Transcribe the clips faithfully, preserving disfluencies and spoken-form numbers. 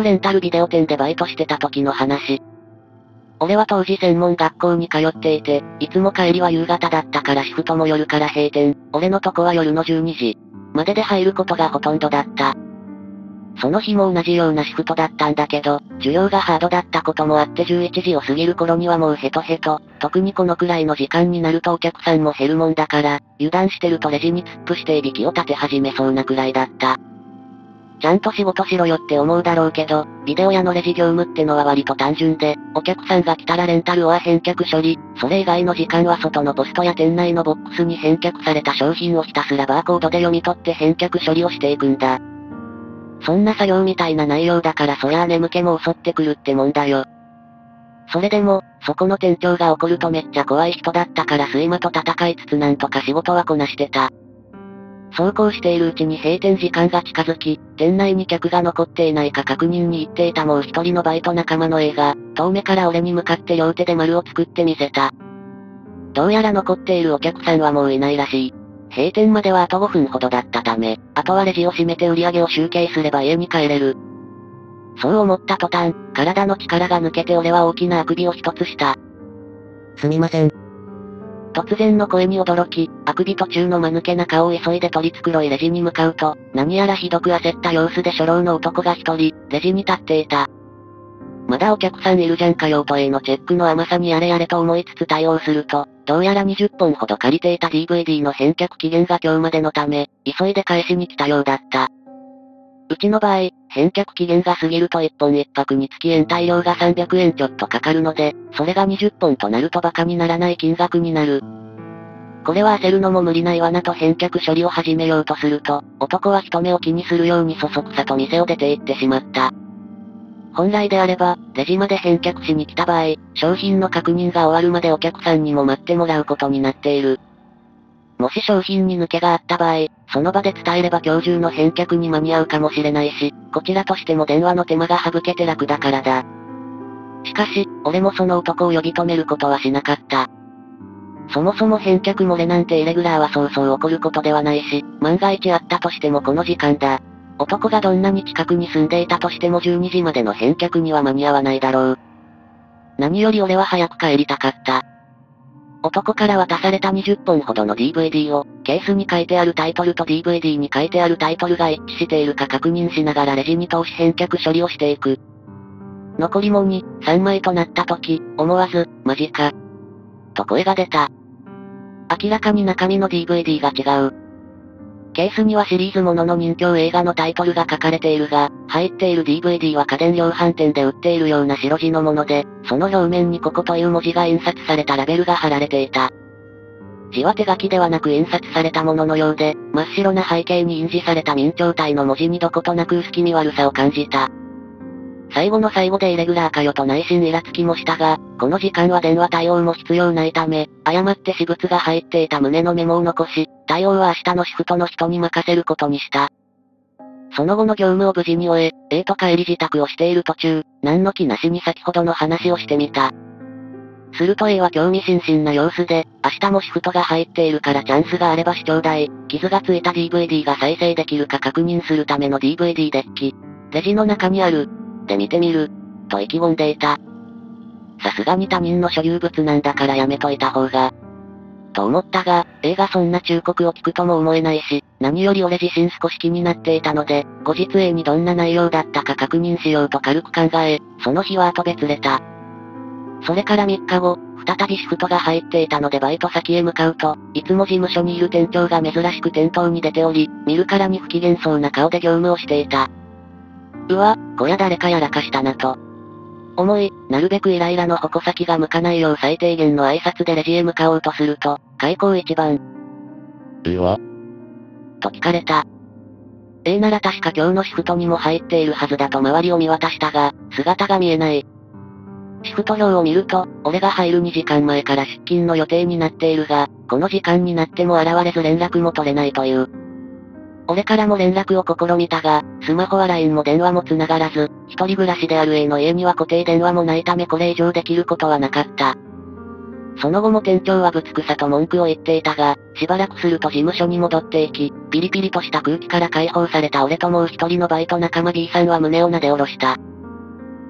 レンタルビデオ店でバイトしてた時の話。俺は当時専門学校に通っていて、いつも帰りは夕方だったからシフトも夜から閉店、俺のとこは夜のじゅうにじまでで入ることがほとんどだった。その日も同じようなシフトだったんだけど、需要がハードだったこともあってじゅういちじを過ぎる頃にはもうヘトヘト、特にこのくらいの時間になるとお客さんも減るもんだから、油断してるとレジに突っ伏していびきを立て始めそうなくらいだった。ちゃんと仕事しろよって思うだろうけど、ビデオ屋のレジ業務ってのは割と単純で、お客さんが来たらレンタルオア返却処理、それ以外の時間は外のポストや店内のボックスに返却された商品をひたすらバーコードで読み取って返却処理をしていくんだ。そんな作業みたいな内容だからそりゃあ眠気も襲ってくるってもんだよ。それでも、そこの店長が怒るとめっちゃ怖い人だったから睡魔と戦いつつなんとか仕事はこなしてた。そうこうしているうちに閉店時間が近づき、店内に客が残っていないか確認に行っていたもう一人のバイト仲間の A が、遠目から俺に向かって両手で丸を作ってみせた。どうやら残っているお客さんはもういないらしい。閉店まではあとごふんほどだったため、あとはレジを閉めて売り上げを集計すれば家に帰れる。そう思った途端、体の力が抜けて俺は大きなあくびを一つした。 すみません。 突然の声に驚き、あくび途中の間抜けな顔を急いで取り繕いレジに向かうと、何やらひどく焦った様子で初老の男が一人、レジに立っていた。まだお客さんいるじゃんかよと A のチェックの甘さにやれやれと思いつつ対応すると、どうやらにじゅっぽんほど借りていた ディーブイディー の返却期限が今日までのため、急いで返しに来たようだった。うちの場合、返却期限が過ぎるといっぽんいっぱくにつき延滞料がさんびゃくえんちょっとかかるので、それがにじゅっぽんとなるとバカにならない金額になる。これは焦るのも無理ないわなと返却処理を始めようとすると、男は人目を気にするようにそそくさと店を出て行ってしまった。本来であれば、レジまで返却しに来た場合、商品の確認が終わるまでお客さんにも待ってもらうことになっている。もし商品に抜けがあった場合、その場で伝えれば今日中の返却に間に合うかもしれないし、こちらとしても電話の手間が省けて楽だからだ。しかし、俺もその男を呼び止めることはしなかった。そもそも返却漏れなんてイレギュラーはそうそう起こることではないし、万が一あったとしてもこの時間だ。男がどんなに近くに住んでいたとしてもじゅうにじまでの返却には間に合わないだろう。何より俺は早く帰りたかった。男から渡されたにじゅっぽんほどの ディーブイディー を、ケースに書いてあるタイトルと ディーブイディー に書いてあるタイトルが一致しているか確認しながらレジに通し返却処理をしていく。残りもに、さんまいとなった時、思わず、マジか。と声が出た。明らかに中身の ディーブイディー が違う。ケースにはシリーズものの人気映画のタイトルが書かれているが、入っている ディーブイディー は家電量販店で売っているような白地のもので、その表面にここという文字が印刷されたラベルが貼られていた。字は手書きではなく印刷されたもののようで、真っ白な背景に印字された明朝体の文字にどことなく薄気味悪さを感じた。最後の最後でイレギュラーかよと内心イラつきもしたが、この時間は電話対応も必要ないため、誤って私物が入っていた旨のメモを残し、対応は明日のシフトの人に任せることにした。その後の業務を無事に終え、A と帰り自宅をしている途中、何の気なしに先ほどの話をしてみた。すると A は興味津々な様子で、明日もシフトが入っているからチャンスがあれば視聴代、傷がついた ディーブイディー が再生できるか確認するための ディーブイディー デッキ。レジの中にある。で見てみる。と意気込んでいた。さすがに他人の所有物なんだからやめといた方が。と思ったが、A がそんな忠告を聞くとも思えないし、何より俺自身少し気になっていたので、後日 A にどんな内容だったか確認しようと軽く考え、その日は後別れた。それからみっかご、再びシフトが入っていたのでバイト先へ向かうと、いつも事務所にいる店長が珍しく店頭に出ており、見るからに不機嫌そうな顔で業務をしていた。うわ、こりゃ誰かやらかしたなと。思い、なるべくイライラの矛先が向かないよう最低限の挨拶でレジへ向かおうとすると、開口一番。 いわと聞かれた。A なら確か今日のシフトにも入っているはずだと周りを見渡したが、姿が見えない。シフト表を見ると、俺が入るにじかんまえから出勤の予定になっているが、この時間になっても現れず連絡も取れないという。俺からも連絡を試みたが、スマホは ライン も電話も繋がらず、一人暮らしである A の家には固定電話もないためこれ以上できることはなかった。その後も店長はぶつくさと文句を言っていたが、しばらくすると事務所に戻っていき、ピリピリとした空気から解放された俺ともう一人のバイト仲間 B さんは胸をなで下ろした。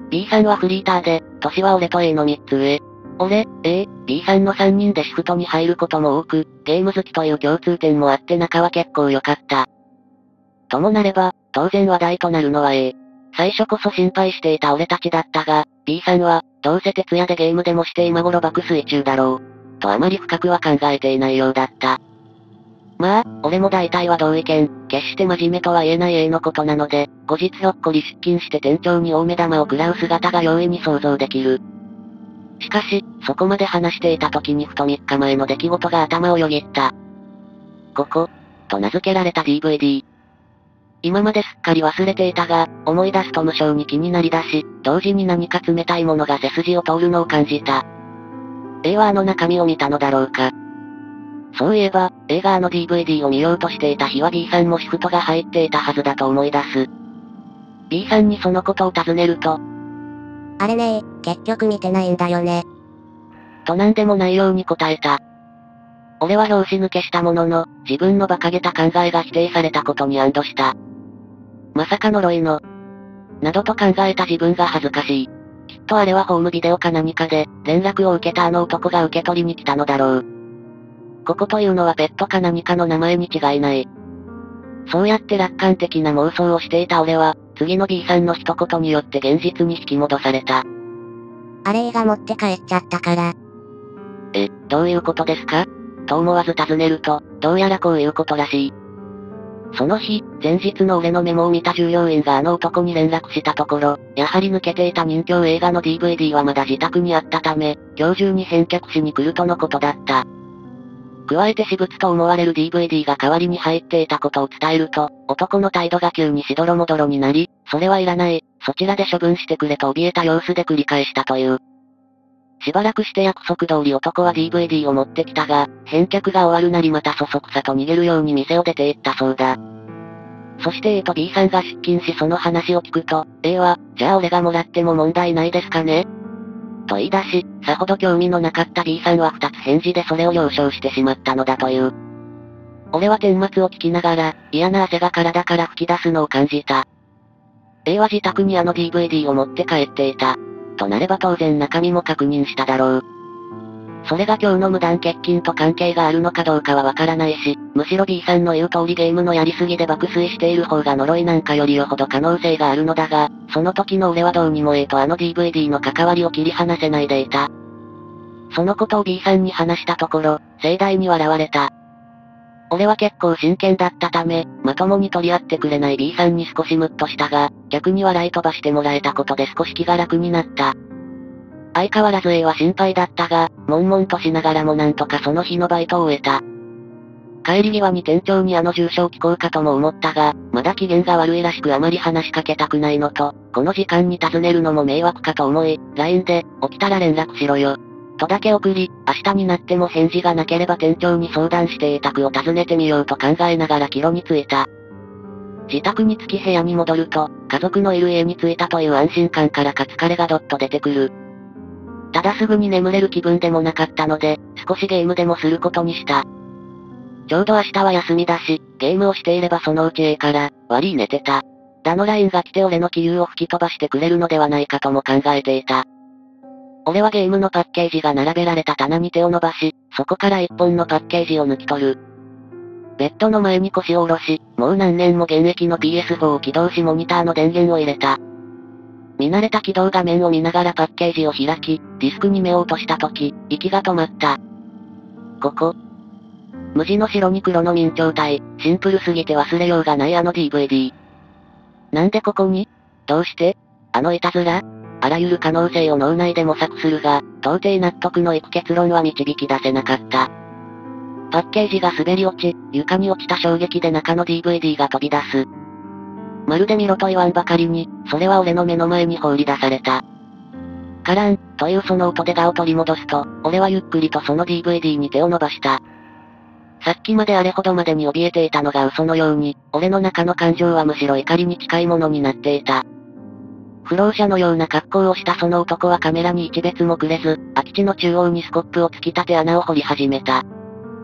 B さんはフリーターで、年は俺と A のみっつ上。俺、A、B さんのさんにんでシフトに入ることも多く、ゲーム好きという共通点もあって仲は結構良かった。ともなれば、当然話題となるのは A。最初こそ心配していた俺たちだったが、B さんは、どうせ徹夜でゲームでもして今頃爆睡中だろう。とあまり深くは考えていないようだった。まあ、俺も大体は同意見、決して真面目とは言えない A のことなので、後日ひょっこり出勤して店長に大目玉を食らう姿が容易に想像できる。しかし、そこまで話していた時にふとみっかまえの出来事が頭をよぎった。ここ、と名付けられた ディーブイディー。今まですっかり忘れていたが、思い出すと無性に気になりだし、同時に何か冷たいものが背筋を通るのを感じた。A はあの中身を見たのだろうか。そういえば、A があの ディーブイディー を見ようとしていた日は B さんもシフトが入っていたはずだと思い出す。B さんにそのことを尋ねると、 あれねー、結局見てないんだよね。 と何でもないように答えた。俺は拍子抜けしたものの、自分の馬鹿げた考えが否定されたことに安堵した。まさか呪いの、などと考えた自分が恥ずかしい。きっとあれはホームビデオか何かで、連絡を受けたあの男が受け取りに来たのだろう。ここというのはペットか何かの名前に違いない。そうやって楽観的な妄想をしていた俺は、次の B さんの一言によって現実に引き戻された。 あれ A が持って帰っちゃったから。 え、どういうことですか？と思わず尋ねると、どうやらこういうことらしい。その日、前日の俺のメモを見た従業員があの男に連絡したところ、やはり抜けていた人気映画の ディーブイディー はまだ自宅にあったため、今日中に返却しに来るとのことだった。加えて私物と思われる ディーブイディー が代わりに入っていたことを伝えると、男の態度が急にしどろもどろになり、それはいらない、そちらで処分してくれと怯えた様子で繰り返したという。しばらくして約束通り男は ディーブイディー を持ってきたが、返却が終わるなりまたそそくさと逃げるように店を出て行ったそうだ。そして A と B さんが出勤しその話を聞くと、A は、じゃあ俺がもらっても問題ないですかね？と言い出し、さほど興味のなかった B さんは二つ返事でそれを了承してしまったのだという。俺は顛末を聞きながら、嫌な汗が体から吹き出すのを感じた。A は自宅にあの ディーブイディー を持って帰っていた。となれば当然中身も確認しただろう。それが今日の無断欠勤と関係があるのかどうかはわからないし、むしろ B さんの言う通りゲームのやりすぎで爆睡している方が呪いなんかよりよほど可能性があるのだが、その時の俺はどうにも A とあの ディーブイディー の関わりを切り離せないでいた。そのことを B さんに話したところ、盛大に笑われた。俺は結構真剣だったため、まともに取り合ってくれない B さんに少しムッとしたが、逆に笑い飛ばしてもらえたことで少し気が楽になった。相変わらず A は心配だったが、悶々としながらもなんとかその日のバイトを終えた。帰り際に店長にあの住所を聞こうかとも思ったが、まだ機嫌が悪いらしくあまり話しかけたくないのと、この時間に尋ねるのも迷惑かと思い、ライン で、起きたら連絡しろよ。とだけ送り、明日になっても返事がなければ店長に相談して邸宅を訪ねてみようと考えながら帰路に着いた。自宅に着き部屋に戻ると、家族のいる家に着いたという安心感からか疲れがどっと出てくる。ただすぐに眠れる気分でもなかったので、少しゲームでもすることにした。ちょうど明日は休みだし、ゲームをしていればそのうちええから、悪い寝てた。だの ライン が来て俺の気憂を吹き飛ばしてくれるのではないかとも考えていた。俺はゲームのパッケージが並べられた棚に手を伸ばし、そこから一本のパッケージを抜き取る。ベッドの前に腰を下ろし、もう何年も現役の ピーエスフォー を起動しモニターの電源を入れた。見慣れた起動画面を見ながらパッケージを開き、ディスクに目を落とした時、息が止まった。ここ。無地の白に黒の明朝体、シンプルすぎて忘れようがないあの ディーブイディー。なんでここに？どうして？あのいたずら？あらゆる可能性を脳内で模索するが、到底納得のいく結論は導き出せなかった。パッケージが滑り落ち、床に落ちた衝撃で中の ディーブイディー が飛び出す。まるで見ろと言わんばかりに、それは俺の目の前に放り出された。カラン、というその音で画を取り戻すと、俺はゆっくりとその ディーブイディー に手を伸ばした。さっきまであれほどまでに怯えていたのが嘘のように、俺の中の感情はむしろ怒りに近いものになっていた。不老者のような格好をしたその男はカメラに一別もくれず、空き地の中央にスコップを突き立て穴を掘り始めた。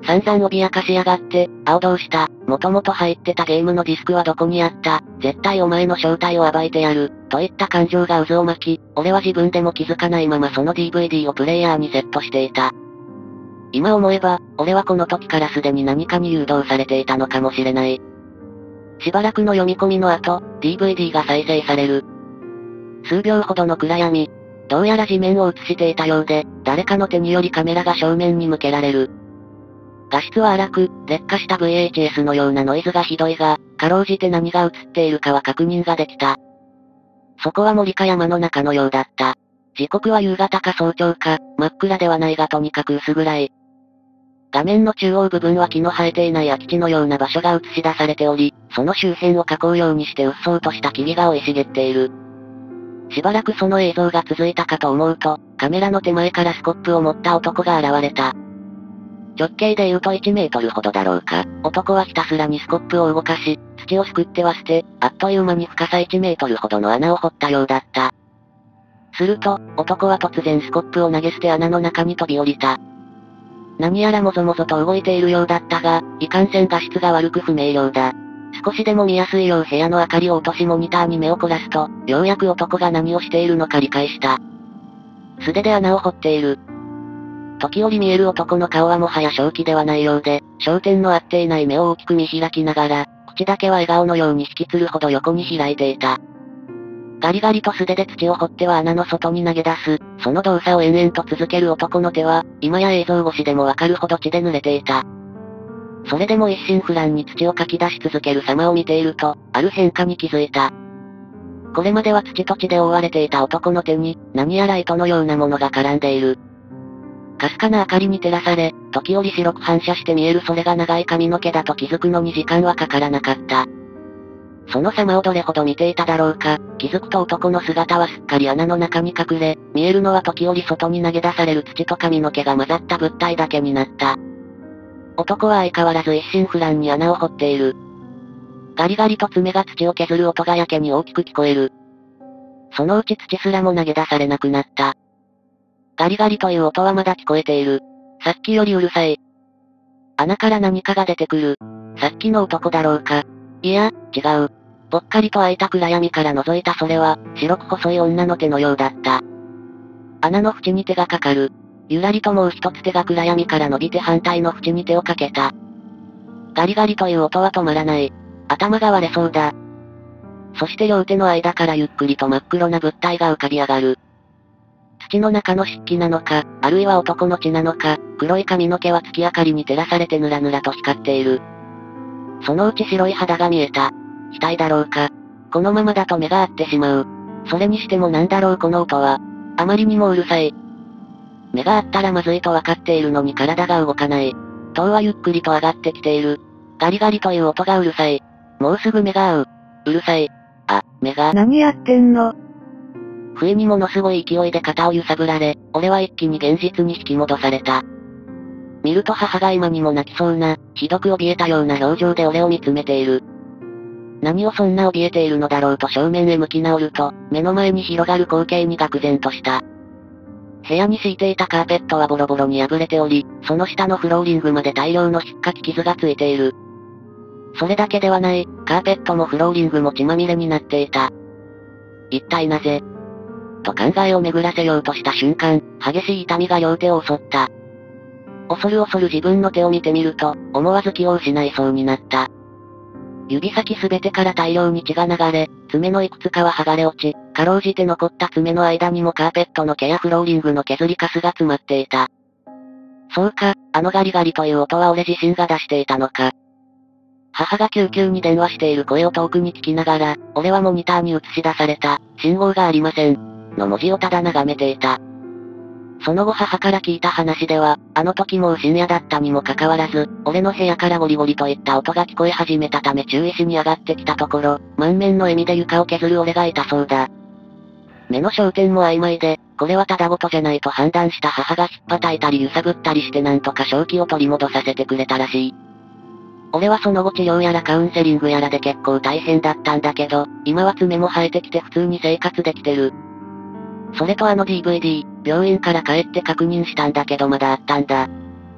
散々脅かしやがって、青どうした、もともと入ってたゲームのディスクはどこにあった、絶対お前の正体を暴いてやる、といった感情が渦を巻き、俺は自分でも気づかないままその ディーブイディー をプレイヤーにセットしていた。今思えば、俺はこの時からすでに何かに誘導されていたのかもしれない。しばらくの読み込みの後、ディーブイディー が再生される。数秒ほどの暗闇。どうやら地面を映していたようで、誰かの手によりカメラが正面に向けられる。画質は荒く、劣化した ブイエイチエス のようなノイズがひどいが、かろうじて何が映っているかは確認ができた。そこは森か山の中のようだった。時刻は夕方か早朝か、真っ暗ではないがとにかく薄暗い。画面の中央部分は木の生えていない空き地のような場所が映し出されており、その周辺を囲うようにして鬱蒼とした木々が生い茂っている。しばらくその映像が続いたかと思うと、カメラの手前からスコップを持った男が現れた。直径で言うといちメートルほどだろうか。男はひたすらにスコップを動かし、土をすくっては捨て、あっという間に深さいちメートルほどの穴を掘ったようだった。すると、男は突然スコップを投げ捨て穴の中に飛び降りた。何やらもぞもぞと動いているようだったが、いかんせん画質が悪く不明瞭だ。少しでも見やすいよう部屋の明かりを落としモニターに目を凝らすと、ようやく男が何をしているのか理解した。素手で穴を掘っている。時折見える男の顔はもはや正気ではないようで、焦点の合っていない目を大きく見開きながら、口だけは笑顔のように引きつるほど横に開いていた。ガリガリと素手で土を掘っては穴の外に投げ出す、その動作を延々と続ける男の手は、今や映像越しでもわかるほど血で濡れていた。それでも一心不乱に土をかき出し続ける様を見ていると、ある変化に気づいた。これまでは土と血で覆われていた男の手に、何やら糸のようなものが絡んでいる。かすかな明かりに照らされ、時折白く反射して見えるそれが長い髪の毛だと気づくのに時間はかからなかった。その様をどれほど見ていただろうか、気づくと男の姿はすっかり穴の中に隠れ、見えるのは時折外に投げ出される土と髪の毛が混ざった物体だけになった。男は相変わらず一心不乱に穴を掘っている。ガリガリと爪が土を削る音がやけに大きく聞こえる。そのうち土すらも投げ出されなくなった。ガリガリという音はまだ聞こえている。さっきよりうるさい。穴から何かが出てくる。さっきの男だろうか。いや、違う。ぽっかりと開いた暗闇から覗いたそれは、白く細い女の手のようだった。穴の縁に手がかかる。ゆらりともう一つ手が暗闇から伸びて反対の縁に手をかけた。ガリガリという音は止まらない。頭が割れそうだ。そして両手の間からゆっくりと真っ黒な物体が浮かび上がる。土の中の湿気なのか、あるいは男の血なのか、黒い髪の毛は月明かりに照らされてぬらぬらと光っている。そのうち白い肌が見えた。額だろうか。このままだと目が合ってしまう。それにしてもなんだろうこの音は。あまりにもうるさい。目が合ったらまずいとわかっているのに体が動かない。塔はゆっくりと上がってきている。ガリガリという音がうるさい。もうすぐ目が合う。うるさい。あ、目が。 何やってんの？ 不意にものすごい勢いで肩を揺さぶられ、俺は一気に現実に引き戻された。見ると母が今にも泣きそうな、ひどく怯えたような表情で俺を見つめている。何をそんな怯えているのだろうと正面へ向き直ると、目の前に広がる光景に愕然とした。部屋に敷いていたカーペットはボロボロに破れており、その下のフローリングまで大量の引っかき傷がついている。それだけではない、カーペットもフローリングも血まみれになっていた。一体なぜ？と考えを巡らせようとした瞬間、激しい痛みが両手を襲った。恐る恐る自分の手を見てみると、思わず気を失いそうになった。指先すべてから大量に血が流れ、爪のいくつかは剥がれ落ち、かろうじて残った爪の間にもカーペットの毛やフローリングの削りカスが詰まっていた。そうか、あのガリガリという音は俺自身が出していたのか。母が救急に電話している声を遠くに聞きながら、俺はモニターに映し出された、信号がありません。の文字をただ眺めていた。その後母から聞いた話では、あの時もう深夜だったにもかかわらず、俺の部屋からゴリゴリといった音が聞こえ始めたため注意しに上がってきたところ、満面の笑みで床を削る俺がいたそうだ。目の焦点も曖昧で、これはただごとじゃないと判断した母が引っ叩いたり揺さぶったりしてなんとか正気を取り戻させてくれたらしい。俺はその後治療やらカウンセリングやらで結構大変だったんだけど、今は爪も生えてきて普通に生活できてる。それとあの ディーブイディー、病院から帰って確認したんだけどまだあったんだ。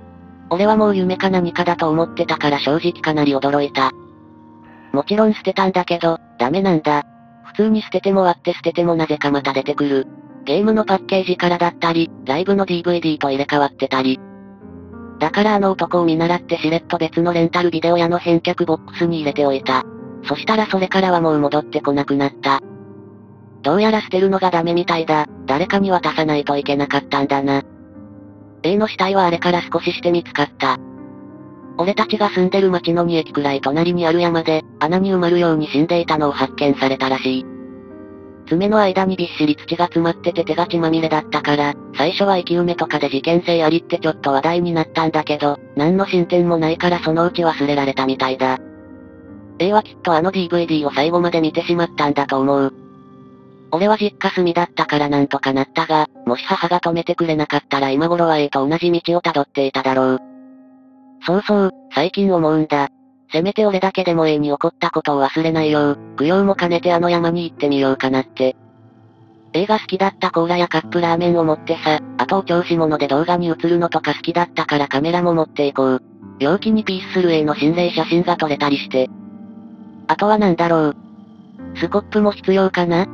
俺はもう夢か何かだと思ってたから正直かなり驚いた。もちろん捨てたんだけど、ダメなんだ。普通に捨てても割って捨ててもなぜかまた出てくる。ゲームのパッケージからだったり、ライブの ディーブイディー と入れ替わってたり。だからあの男を見習ってしれっと別のレンタルビデオ屋の返却ボックスに入れておいた。そしたらそれからはもう戻ってこなくなった。どうやら捨てるのがダメみたいだ。誰かに渡さないといけなかったんだな。A の死体はあれから少しして見つかった。俺たちが住んでる町のに駅くらい隣にある山で、穴に埋まるように死んでいたのを発見されたらしい。爪の間にびっしり土が詰まってて手が血まみれだったから、最初は生き埋めとかで事件性ありってちょっと話題になったんだけど、何の進展もないからそのうち忘れられたみたいだ。A はきっとあの ディーブイディー を最後まで見てしまったんだと思う。俺は実家住みだったからなんとかなったが、もし母が止めてくれなかったら今頃は A と同じ道をたどっていただろう。そうそう、最近思うんだ。せめて俺だけでも A に起こったことを忘れないよう、供養も兼ねてあの山に行ってみようかなって。A が好きだったコーラやカップラーメンを持ってさ、あとお調子者で動画に映るのとか好きだったからカメラも持っていこう。陽気にピースする A の心霊写真が撮れたりして。あとはなんだろう。スコップも必要かな？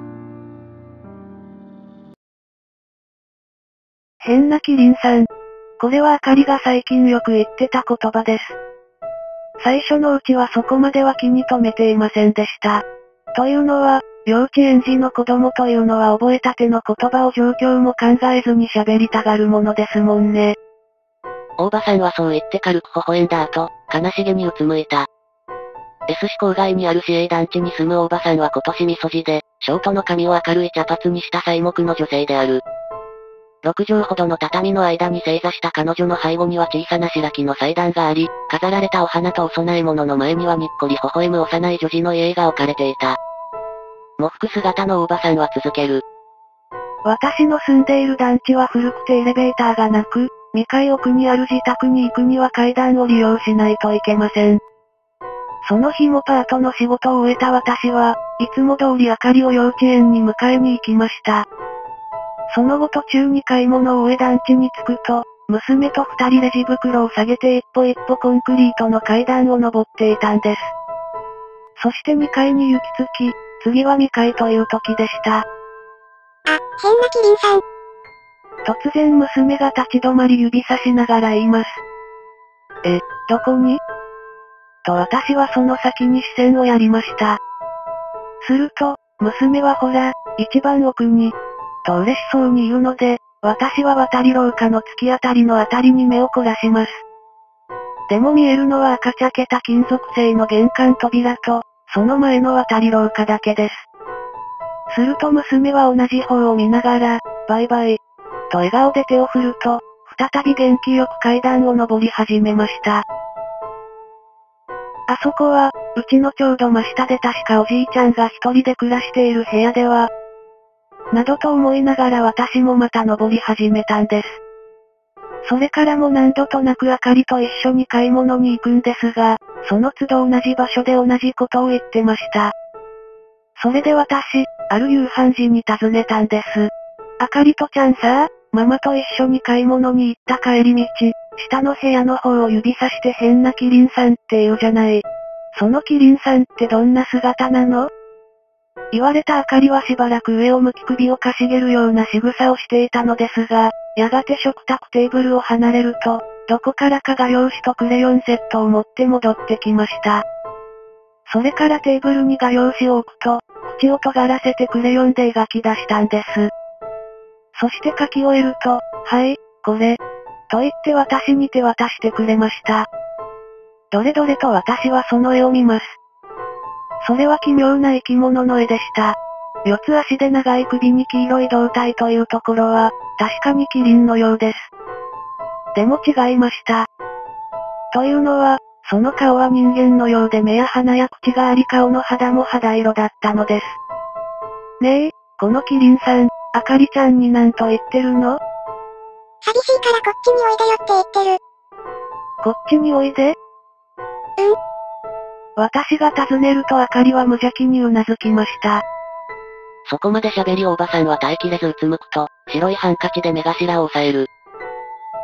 変なキリンさん。これはあかりが最近よく言ってた言葉です。最初のうちはそこまでは気に留めていませんでした。というのは、幼稚園児の子供というのは覚えたての言葉を状況も考えずに喋りたがるものですもんね。 大場さんはそう言って軽く微笑んだ後、悲しげにうつむいた。S 市郊外にある市営団地に住む大場さんは今年みそじで、ショートの髪を明るい茶髪にした細木の女性である。六畳ほどの畳の間に正座した彼女の背後には小さな白木の祭壇があり、飾られたお花とお供え物の前にはにっこり微笑む幼い女児の遺影が置かれていた。喪服姿の大場さんは続ける。 私の住んでいる団地は古くてエレベーターがなく、にかい奥にある自宅に行くには階段を利用しないといけません。その日もパートの仕事を終えた私は、いつも通りあかりを幼稚園に迎えに行きました。その後途中に買い物を終え団地に着くと、娘と二人レジ袋を下げて一歩一歩コンクリートの階段を登っていたんです。そしてにかいに行き着き、次はにかいという時でした。あ、 変なキリンさん。 突然娘が立ち止まり指さしながら言います。え、どこに？と私はその先に視線をやりました。すると、娘はほら、一番奥に、と嬉しそうに言うので、私は渡り廊下の突き当たりのあたりに目を凝らします。でも見えるのは赤茶けた金属製の玄関扉と、その前の渡り廊下だけです。すると娘は同じ方を見ながら、バイバイ、と笑顔で手を振ると、再び元気よく階段を登り始めました。あそこは、うちのちょうど真下で確かおじいちゃんが一人で暮らしている部屋では、などと思いながら私もまた登り始めたんです。それからも何度となくあかりと一緒に買い物に行くんですが、その都度同じ場所で同じことを言ってました。それで私、ある夕飯時に尋ねたんです。あかりとちゃんさ、ママと一緒に買い物に行った帰り道、下の部屋の方を指さして変なキリンさんって言うじゃない。そのキリンさんってどんな姿なの？言われたあかりはしばらく上を向き首をかしげるような仕草をしていたのですが、やがて食卓テーブルを離れると、どこからか画用紙とクレヨンセットを持って戻ってきました。それからテーブルに画用紙を置くと、口を尖らせてクレヨンで描き出したんです。そして書き終えると、はい、これ、と言って私に手渡してくれました。どれどれと私はその絵を見ます。それは奇妙な生き物の絵でした。四つ足で長い首に黄色い胴体というところは、確かにキリンのようです。でも違いました。というのは、その顔は人間のようで目や鼻や口があり顔の肌も肌色だったのです。ねえ、このキリンさん、あかりちゃんになんと言ってるの？ 寂しいからこっちにおいでよって言ってる。 こっちにおいで？ うん。 私が尋ねるとあかりは無邪気にうなずきました。 そこまで喋りおばさんは耐えきれずうつむくと、白いハンカチで目頭を押さえる。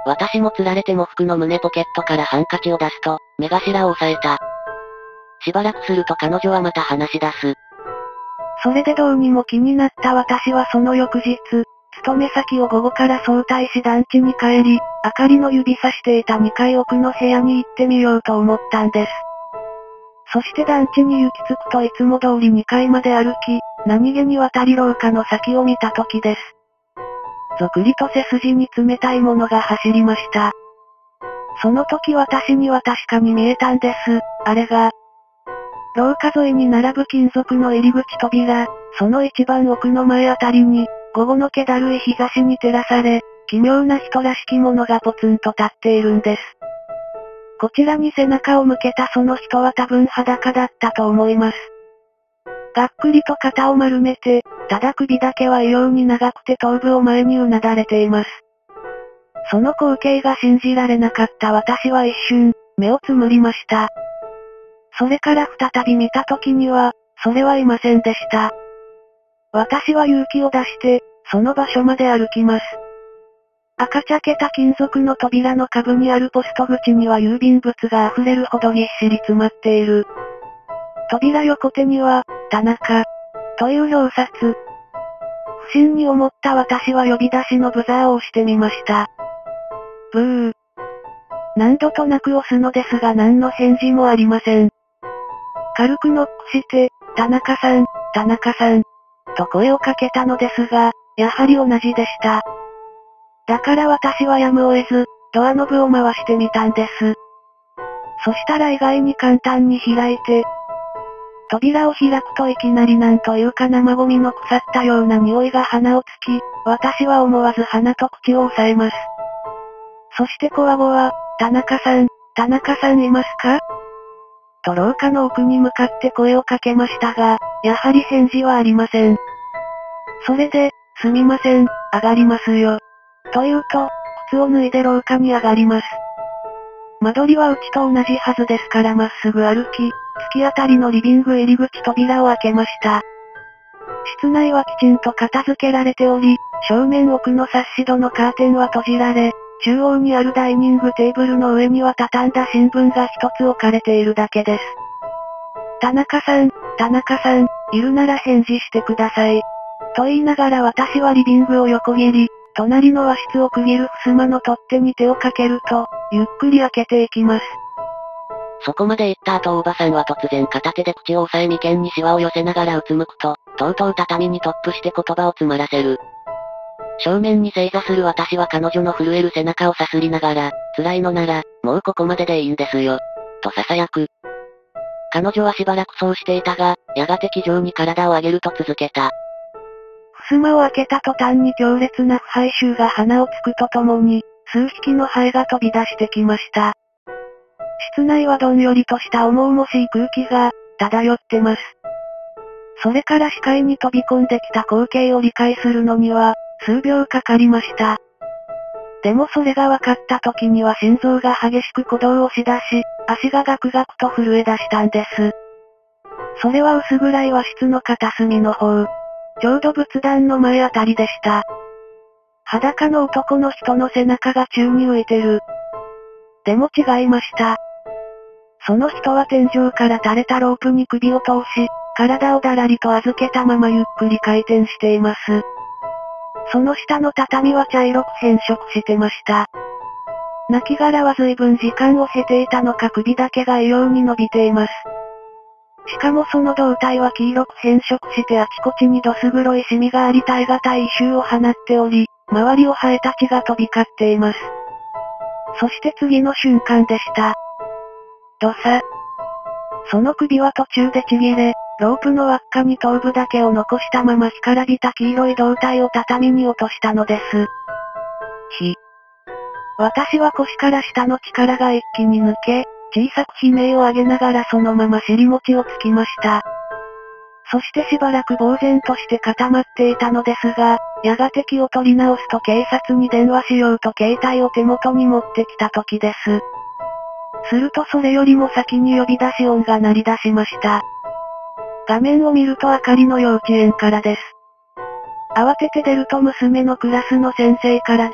私も釣られても服の胸ポケットからハンカチを出すと、目頭を押さえた。しばらくすると彼女はまた話し出す。 それでどうにも気になった私はその翌日、勤め先を午後から早退し団地に帰り、明かりの指さしていたにかい奥の部屋に行ってみようと思ったんです。そして団地に行き着くといつも通りにかいまで歩き、何気に渡り廊下の先を見た時です。ぞくりと背筋に冷たいものが走りました。その時私には確かに見えたんです、あれが。廊下沿いに並ぶ金属の入り口扉、その一番奥の前あたりに、午後の気だるい日差しに照らされ、奇妙な人らしきものがポツンと立っているんです。こちらに背中を向けたその人は多分裸だったと思います。がっくりと肩を丸めて、ただ首だけは異様に長くて頭部を前にうなだれています。その光景が信じられなかった私は一瞬、目をつむりました。それから再び見た時には、それはいませんでした。私は勇気を出して、その場所まで歩きます。赤茶けた金属の扉の下部にあるポスト口には郵便物が溢れるほどぎっしり詰まっている。扉横手には、田中、という表札。不審に思った私は呼び出しのブザーを押してみました。ブー。何度となく押すのですが何の返事もありません。軽くノックして、田中さん、田中さん、と声をかけたのですが、やはり同じでした。だから私はやむを得ず、ドアノブを回してみたんです。そしたら意外に簡単に開いて、扉を開くといきなりなんというか生ゴミの腐ったような匂いが鼻をつき、私は思わず鼻と口を押さえます。そしてこわごわ、田中さん、田中さんいますか？と廊下の奥に向かって声をかけましたが、やはり返事はありません。それで、すみません、上がりますよ。と言うと、靴を脱いで廊下に上がります。間取りはうちと同じはずですからまっすぐ歩き、突き当たりのリビング入り口扉を開けました。室内はきちんと片付けられており、正面奥のサッシ戸のカーテンは閉じられ、中央にあるダイニングテーブルの上には畳んだ新聞が一つ置かれているだけです。田中さん、田中さん、いるなら返事してください。と言いながら私はリビングを横切り、隣の和室を区切る襖の取っ手に手をかけると、ゆっくり開けていきます。 そこまで言った後おばさんは突然片手で口を押さえ眉間にシワを寄せながらうつむくと、とうとう畳にトップして言葉を詰まらせる。正面に正座する私は彼女の震える背中をさすりながら、辛いのなら、もうここまででいいんですよ。と囁く。彼女はしばらくそうしていたが、やがて気丈に体を上げると続けた。 襖を開けた途端に強烈な腐敗臭が鼻をつくとともに、数匹のハエが飛び出してきました。室内はどんよりとした重々しい空気が、漂ってます。それから視界に飛び込んできた光景を理解するのには、数秒かかりました。でもそれが分かった時には心臓が激しく鼓動をしだし、足がガクガクと震え出したんです。それは薄暗い和室の片隅の方。ちょうど仏壇の前あたりでした。裸の男の人の背中が宙に浮いてる。でも違いました。その人は天井から垂れたロープに首を通し、体をだらりと預けたままゆっくり回転しています。その下の畳は茶色く変色してました。亡骸は随分時間を経ていたのか首だけが異様に伸びています。しかもその胴体は黄色く変色してあちこちにどす黒いシミがあり耐え難い異臭を放っており、周りをハエたちが飛び交っています。そして次の瞬間でした。ドサ。その首は途中でちぎれ、ロープの輪っかに頭部だけを残したまま干からびた黄色い胴体を畳に落としたのです。ひ。私は腰から下の力が一気に抜け、小さく悲鳴を上げながらそのまま尻餅をつきました。そしてしばらく呆然として固まっていたのですが、やがて気を取り直すと警察に電話しようと携帯を手元に持ってきた時です。するとそれよりも先に呼び出し音が鳴り出しました。画面を見るとあかりの幼稚園からです。慌てて出ると娘のクラスの先生からで、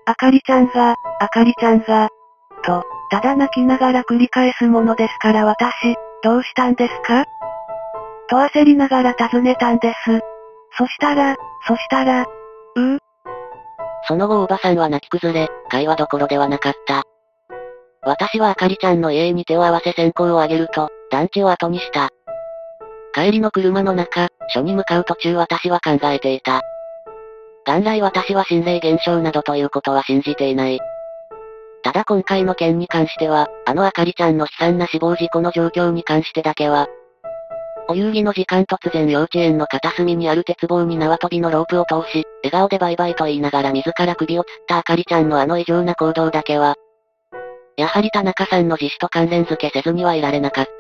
あかりちゃんが、あかりちゃんが、と、ただ泣きながら繰り返すものですから私、どうしたんですか？と焦りながら尋ねたんです。そしたら、そしたら、うー。 その後おばさんは泣き崩れ、会話どころではなかった。私はあかりちゃんの家に手を合わせ線香をあげると、団地を後にした。帰りの車の中、署に向かう途中私は考えていた。元来私は心霊現象などということは信じていない。ただ今回の件に関しては、あのあかりちゃんの悲惨な死亡事故の状況に関してだけは、お遊戯の時間突然幼稚園の片隅にある鉄棒に縄跳びのロープを通し、笑顔でバイバイと言いながら自ら首を吊ったあかりちゃんのあの異常な行動だけは、やはり田中さんの自死と関連付けせずにはいられなかった。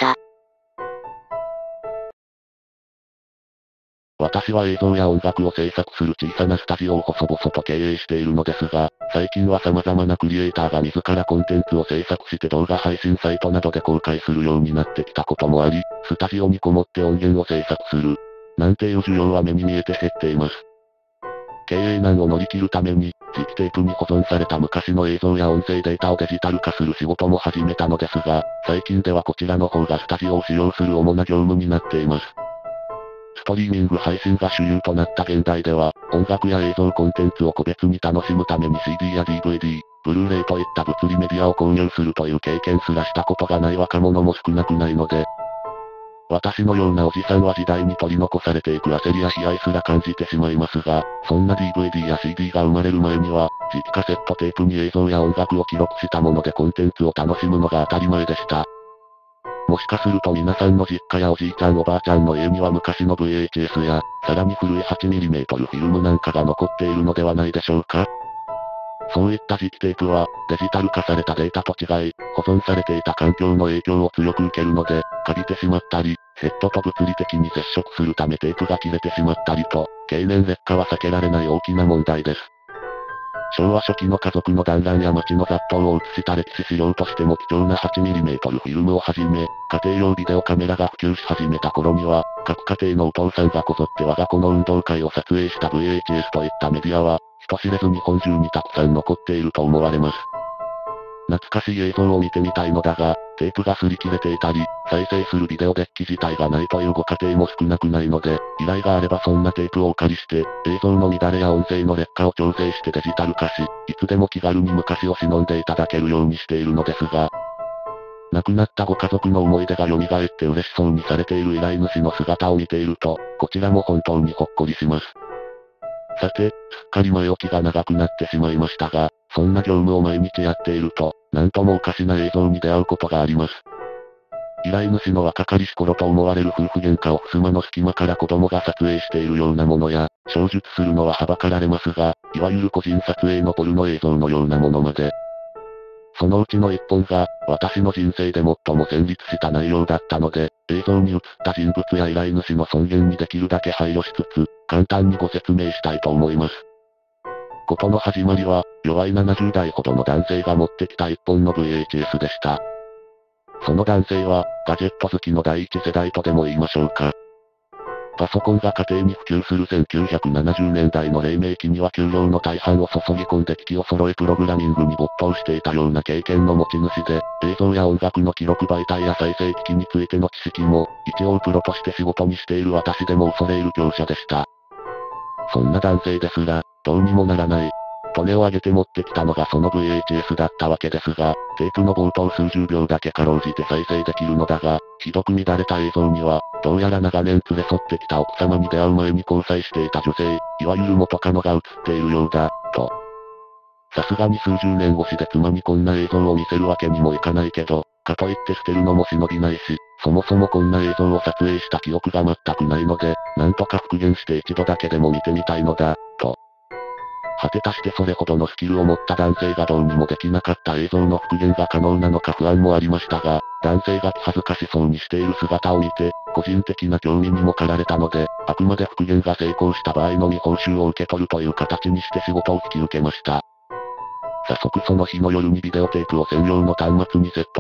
私は映像や音楽を制作する小さなスタジオを細々と経営しているのですが、最近は様々なクリエイターが自らコンテンツを制作して動画配信サイトなどで公開するようになってきたこともあり、スタジオにこもって音源を制作する、なんていう需要は目に見えて減っています。経営難を乗り切るために、磁気テープに保存された昔の映像や音声データをデジタル化する仕事も始めたのですが、最近ではこちらの方がスタジオを使用する主な業務になっています。ストリーミング配信が主流となった現代では、音楽や映像コンテンツを個別に楽しむために シーディー や ディーブイディー、ブルーレイといった物理メディアを購入するという経験すらしたことがない若者も少なくないので、私のようなおじさんは時代に取り残されていく焦りや悲哀すら感じてしまいますが、そんな ディーブイディー や シーディー が生まれる前には、磁気カセットテープに映像や音楽を記録したものでコンテンツを楽しむのが当たり前でした。もしかすると皆さんの実家やおじいちゃんおばあちゃんの家には昔の ブイエイチエス や、さらに古い はちミリメートル フィルムなんかが残っているのではないでしょうか。そういった磁気テープは、デジタル化されたデータと違い、保存されていた環境の影響を強く受けるので、カビてしまったり、ヘッドと物理的に接触するためテープが切れてしまったりと、経年劣化は避けられない大きな問題です。昭和初期の家族の団らんや街の雑踏を映した歴史資料としても貴重な はちミリメートル フィルムをはじめ、家庭用ビデオカメラが普及し始めた頃には、各家庭のお父さんがこぞって我が子の運動会を撮影した ブイエイチエス といったメディアは、人知れず日本中にたくさん残っていると思われます。懐かしい映像を見てみたいのだが、テープが擦り切れていたり、再生するビデオデッキ自体がないというご家庭も少なくないので、依頼があればそんなテープをお借りして、映像の乱れや音声の劣化を調整してデジタル化し、いつでも気軽に昔を忍んでいただけるようにしているのですが、亡くなったご家族の思い出が蘇って嬉しそうにされている依頼主の姿を見ていると、こちらも本当にほっこりします。さて、すっかり前置きが長くなってしまいましたが、そんな業務を毎日やっていると、なんともおかしな映像に出会うことがあります。依頼主の若かりし頃と思われる夫婦喧嘩を襖の隙間から子供が撮影しているようなものや、詳述するのははばかられますが、いわゆる個人撮影のポルノ映像のようなものまで。そのうちの一本が、私の人生で最も戦慄した内容だったので、映像に映った人物や依頼主の尊厳にできるだけ配慮しつつ、簡単にご説明したいと思います。ことの始まりは、弱いななじゅう代ほどの男性が持ってきた一本の ブイエイチエス でした。その男性は、ガジェット好きの第一世代とでも言いましょうか。パソコンが家庭に普及するせんきゅうひゃくななじゅうねんだいの黎明期には給料の大半を注ぎ込んで機器を揃えプログラミングに没頭していたような経験の持ち主で、映像や音楽の記録媒体や再生機器についての知識も、一応プロとして仕事にしている私でも恐れ入る強者でした。そんな男性ですら、どうにもならない。と根を上げて持ってきたのがその ブイエイチエス だったわけですが、テープの冒頭数十秒だけかろうじて再生できるのだが、ひどく乱れた映像には、どうやら長年連れ添ってきた奥様に出会う前に交際していた女性、いわゆる元カノが映っているようだ、と。さすがに数十年越しで妻にこんな映像を見せるわけにもいかないけど、かといって捨てるのも忍びないし、そもそもこんな映像を撮影した記憶が全くないので、なんとか復元して一度だけでも見てみたいのだ、と。果てたしてそれほどのスキルを持った男性がどうにもできなかった映像の復元が可能なのか不安もありましたが、男性が気恥ずかしそうにしている姿を見て、個人的な興味にも駆られたので、あくまで復元が成功した場合のみ報酬を受け取るという形にして仕事を引き受けました。早速その日の夜にビデオテープを専用の端末にセットし、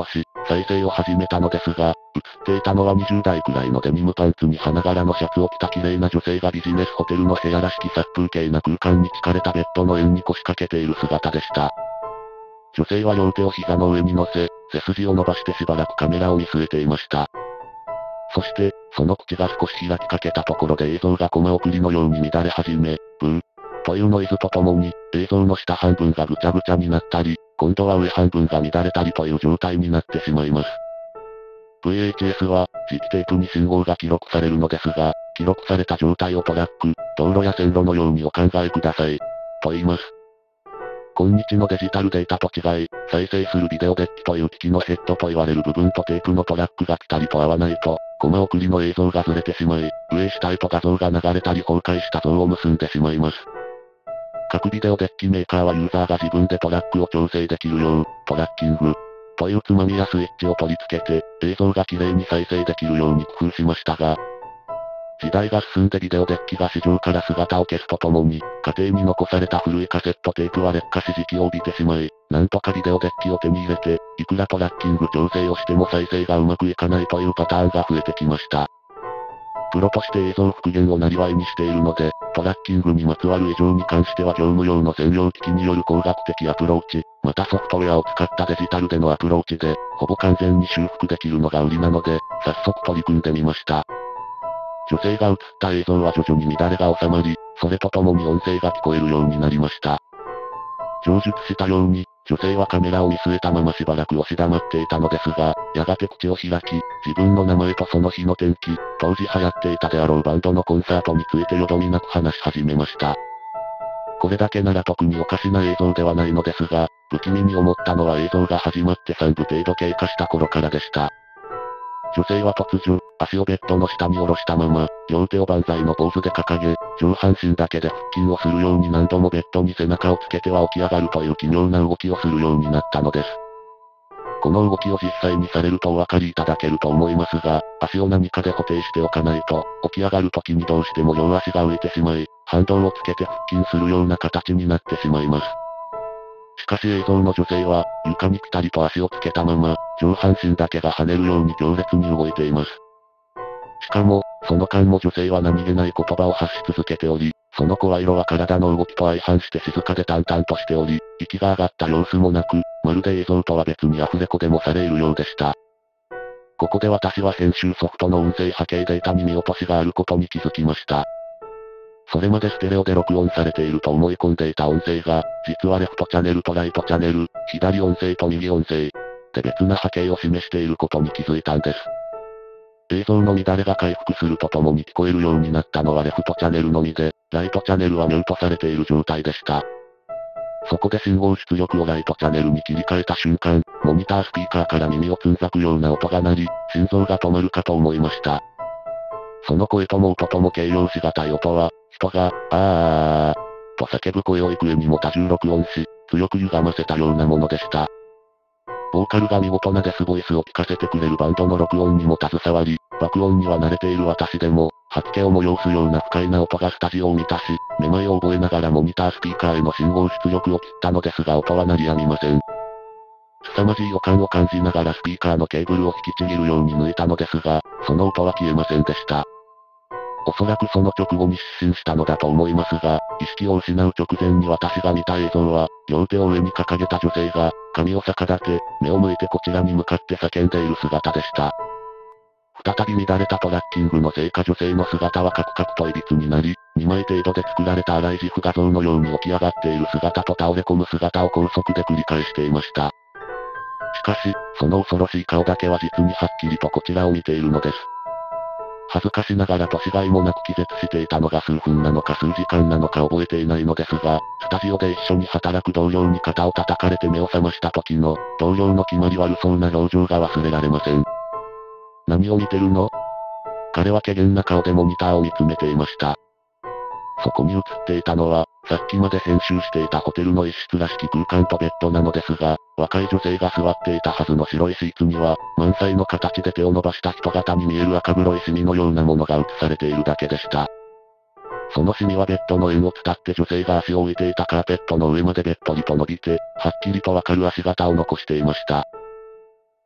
再生を始めたのですが、映っていたのはにじゅう代くらいのデニムパンツに花柄のシャツを着た綺麗な女性がビジネスホテルの部屋らしき殺風景な空間に敷かれたベッドの円に腰掛けている姿でした。女性は両手を膝の上に乗せ、背筋を伸ばしてしばらくカメラを見据えていました。そして、その口が少し開きかけたところで映像がコマ送りのように乱れ始め、ブーというノイズとともに、映像の下半分がぐちゃぐちゃになったり、今度は上半分が乱れたりという状態になってしまいます。ブイエイチエス は、磁気テープに信号が記録されるのですが、記録された状態をトラック、道路や線路のようにお考えください。と言います。今日のデジタルデータと違い、再生するビデオデッキという機器のヘッドと言われる部分とテープのトラックがピタリと合わないと、コマ送りの映像がずれてしまい、上下へと画像が流れたり崩壊した像を結んでしまいます。各ビデオデッキメーカーはユーザーが自分でトラックを調整できるよう、トラッキングというつまみやスイッチを取り付けて、映像が綺麗に再生できるように工夫しましたが、時代が進んでビデオデッキが市場から姿を消すとともに、家庭に残された古いカセットテープは劣化し時期を帯びてしまい、なんとかビデオデッキを手に入れて、いくらトラッキング調整をしても再生がうまくいかないというパターンが増えてきました。プロとして映像復元を生業にしているので、トラッキングにまつわる異常に関しては業務用の専用機器による工学的アプローチ、またソフトウェアを使ったデジタルでのアプローチで、ほぼ完全に修復できるのが売りなので、早速取り組んでみました。女性が映った映像は徐々に乱れが収まり、それとともに音声が聞こえるようになりました。上述したように、女性はカメラを見据えたまましばらく押し黙っていたのですが、やがて口を開き、自分の名前とその日の天気、当時流行っていたであろうバンドのコンサートについてよどみなく話し始めました。これだけなら特におかしな映像ではないのですが、不気味に思ったのは映像が始まってさんぶ程度経過した頃からでした。女性は突如、足をベッドの下に下ろしたまま、両手を万歳のポーズで掲げ、上半身だけで腹筋をするように何度もベッドに背中をつけては起き上がるという奇妙な動きをするようになったのです。この動きを実際にされるとお分かりいただけると思いますが、足を何かで固定しておかないと、起き上がる時にどうしても両足が浮いてしまい、反動をつけて腹筋するような形になってしまいます。しかし映像の女性は、床にピタリと足をつけたまま、上半身だけが跳ねるように強烈に動いています。しかも、その間も女性は何気ない言葉を発し続けており、その声色は体の動きと相反して静かで淡々としており、息が上がった様子もなく、まるで映像とは別にアフレコでもされいるようでした。ここで私は編集ソフトの音声波形データに見落としがあることに気づきました。それまでステレオで録音されていると思い込んでいた音声が、実はレフトチャンネルとライトチャンネル、左音声と右音声、で別な波形を示していることに気づいたんです。映像の乱れが回復するとともに聞こえるようになったのはレフトチャンネルのみで、ライトチャンネルはミュートされている状態でした。そこで信号出力をライトチャンネルに切り替えた瞬間、モニタースピーカーから耳をつんざくような音が鳴り、心臓が止まるかと思いました。その声とも音とも形容しがたい音は、人が、あー、と叫ぶ声を幾重にも多重録音し、強く歪ませたようなものでした。ボーカルが見事なデスボイスを聞かせてくれるバンドの録音にも携わり、爆音には慣れている私でも、吐き気を催すような不快な音がスタジオを満たし、めまいを覚えながらモニタースピーカーへの信号出力を切ったのですが音は鳴りやみません。凄まじい予感を感じながらスピーカーのケーブルを引きちぎるように抜いたのですが、その音は消えませんでした。おそらくその直後に失神したのだと思いますが、意識を失う直前に私が見た映像は、両手を上に掲げた女性が、髪を逆立て、目を向いてこちらに向かって叫んでいる姿でした。再び乱れたトラッキングのせいか女性の姿はカクカクといびつになり、にまい程度で作られた荒い自負画像のように起き上がっている姿と倒れ込む姿を高速で繰り返していました。しかし、その恐ろしい顔だけは実にはっきりとこちらを見ているのです。恥ずかしながら年がいもなく気絶していたのが数分なのか数時間なのか覚えていないのですが、スタジオで一緒に働く同僚に肩を叩かれて目を覚ました時の、同僚の決まり悪そうな表情が忘れられません。何を見てるの？彼は怪訝な顔でモニターを見つめていました。そこに映っていたのは、さっきまで編集していたホテルの一室らしき空間とベッドなのですが、若い女性が座っていたはずの白いシーツには、満載の形で手を伸ばした人型に見える赤黒いシミのようなものが映されているだけでした。そのシミはベッドの円を伝って女性が足を置いていたカーペットの上までべっとりと伸びて、はっきりとわかる足型を残していました。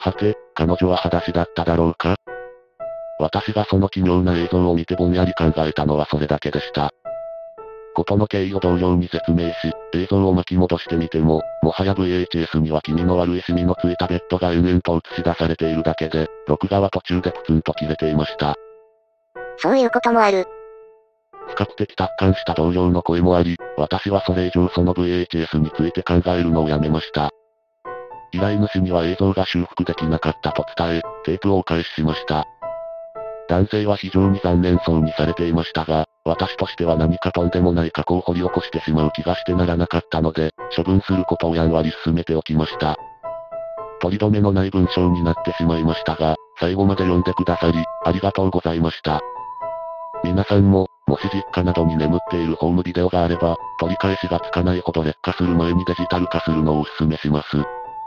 はて、彼女は裸足だっただろうか？私がその奇妙な映像を見てぼんやり考えたのはそれだけでした。ことの経緯を同僚に説明し、映像を巻き戻してみても、もはや ブイエイチエス には気味の悪いシミのついたベッドが延々と映し出されているだけで、録画は途中でプツンと切れていました。 そういうこともある。 比較的達観した同僚の声もあり、私はそれ以上その ブイエイチエス について考えるのをやめました。依頼主には映像が修復できなかったと伝え、テープをお返ししました。男性は非常に残念そうにされていましたが、私としては何かとんでもない過去を掘り起こしてしまう気がしてならなかったので、処分することをやんわり進めておきました。取り留めのない文章になってしまいましたが、最後まで読んでくださり、ありがとうございました。皆さんも、もし実家などに眠っているホームビデオがあれば、取り返しがつかないほど劣化する前にデジタル化するのをお勧めします。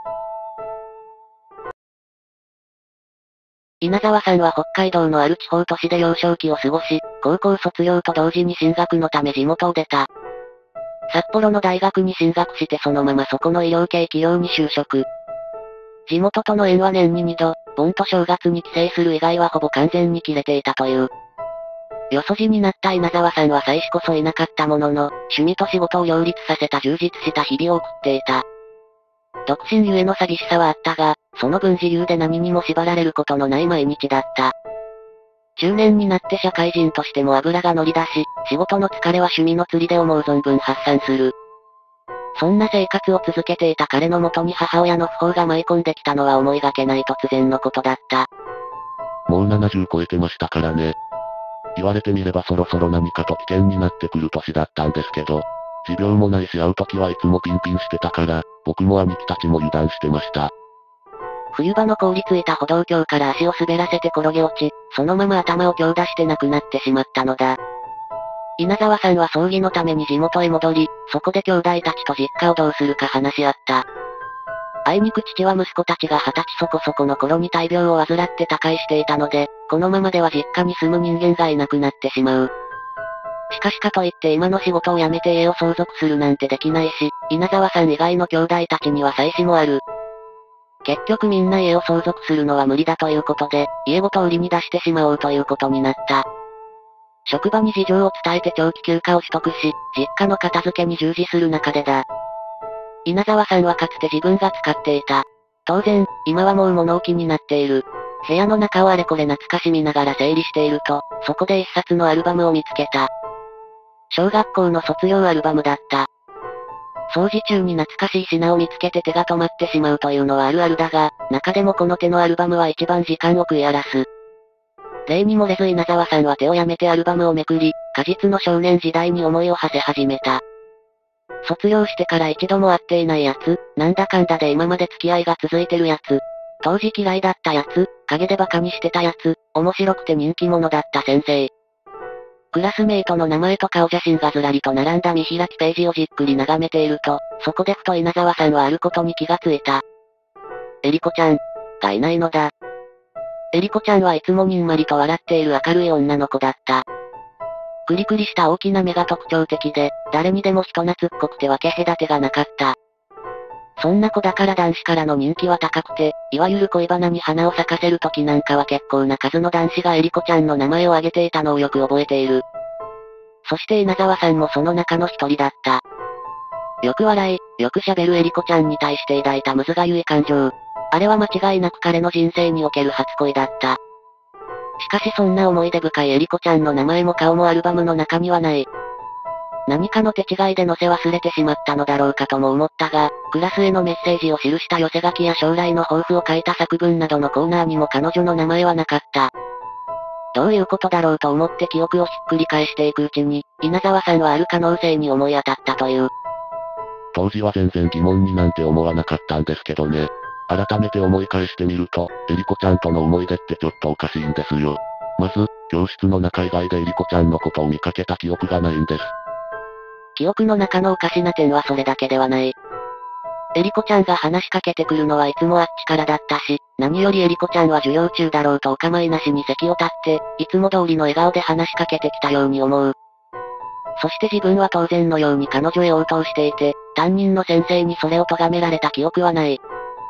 稲沢さんは北海道のある地方都市で幼少期を過ごし、高校卒業と同時に進学のため地元を出た。札幌の大学に進学してそのままそこの医療系企業に就職。地元との縁は年ににど、盆と正月に帰省する以外はほぼ完全に切れていたという。よそじになった稲沢さんは妻子こそいなかったものの、趣味と仕事を両立させた充実した日々を送っていた。独身ゆえの寂しさはあったが、その分自由で何にも縛られることのない毎日だった。中年になって社会人としても脂が乗り出し、仕事の疲れは趣味の釣りで思う存分発散する。そんな生活を続けていた彼の元に母親の訃報が舞い込んできたのは思いがけない突然のことだった。 もうななじゅう超えてましたからね。言われてみればそろそろ何かと危険になってくる年だったんですけど、持病もないし会う時はいつもピンピンしてたから、僕も兄貴たちも油断してました。 冬場の凍りついた歩道橋から足を滑らせて転げ落ち、そのまま頭を強打して亡くなってしまったのだ。稲沢さんは葬儀のために地元へ戻り、そこで兄弟たちと実家をどうするか話し合った。あいにく父は息子たちが二十歳そこそこの頃に大病を患って他界していたので、このままでは実家に住む人間がいなくなってしまう。しかしかといって今の仕事を辞めて家を相続するなんてできないし、稲沢さん以外の兄弟たちには妻子もある。結局みんな家を相続するのは無理だということで、家ごと売りに出してしまおうということになった。職場に事情を伝えて長期休暇を取得し、実家の片付けに従事する中でだ。稲沢さんはかつて自分が使っていた。当然、今はもう物置になっている。部屋の中をあれこれ懐かしみながら整理していると、そこで一冊のアルバムを見つけた。小学校の卒業アルバムだった。掃除中に懐かしい品を見つけて手が止まってしまうというのはあるあるだが、中でもこの手のアルバムは一番時間を食い荒らす。例に漏れず稲沢さんは手をやめてアルバムをめくり、果実の少年時代に思いを馳せ始めた。卒業してから一度も会っていないやつ、なんだかんだで今まで付き合いが続いてるやつ、当時嫌いだったやつ、陰でバカにしてたやつ、面白くて人気者だった先生。クラスメイトの名前と顔写真がずらりと並んだ見開きページをじっくり眺めていると、そこでふと稲沢さんはあることに気がついた。エリコちゃん、がいないのだ。エリコちゃんはいつもにんまりと笑っている明るい女の子だった。クリクリした大きな目が特徴的で、誰にでも人懐っこくて分け隔てがなかった。そんな子だから男子からの人気は高くて、いわゆる恋バナに花を咲かせる時なんかは結構な数の男子がエリコちゃんの名前を挙げていたのをよく覚えている。そして稲沢さんもその中の一人だった。よく笑い、よく喋るエリコちゃんに対して抱いたむずがゆい感情。あれは間違いなく彼の人生における初恋だった。しかしそんな思い出深いエリコちゃんの名前も顔もアルバムの中にはない。何かの手違いで載せ忘れてしまったのだろうかとも思ったが、クラスへのメッセージを記した寄せ書きや将来の抱負を書いた作文などのコーナーにも彼女の名前はなかった。どういうことだろうと思って記憶をひっくり返していくうちに、稲沢さんはある可能性に思い当たったという。 当時は全然疑問になんて思わなかったんですけどね。改めて思い返してみると、エリコちゃんとの思い出ってちょっとおかしいんですよ。まず、教室の中以外でエリコちゃんのことを見かけた記憶がないんです。 記憶の中のおかしな点はそれだけではない。エリコちゃんが話しかけてくるのはいつもあっちからだったし、何よりエリコちゃんは授業中だろうとお構いなしに席を立って、いつも通りの笑顔で話しかけてきたように思う。そして自分は当然のように彼女へ応答していて、担任の先生にそれを咎められた記憶はない。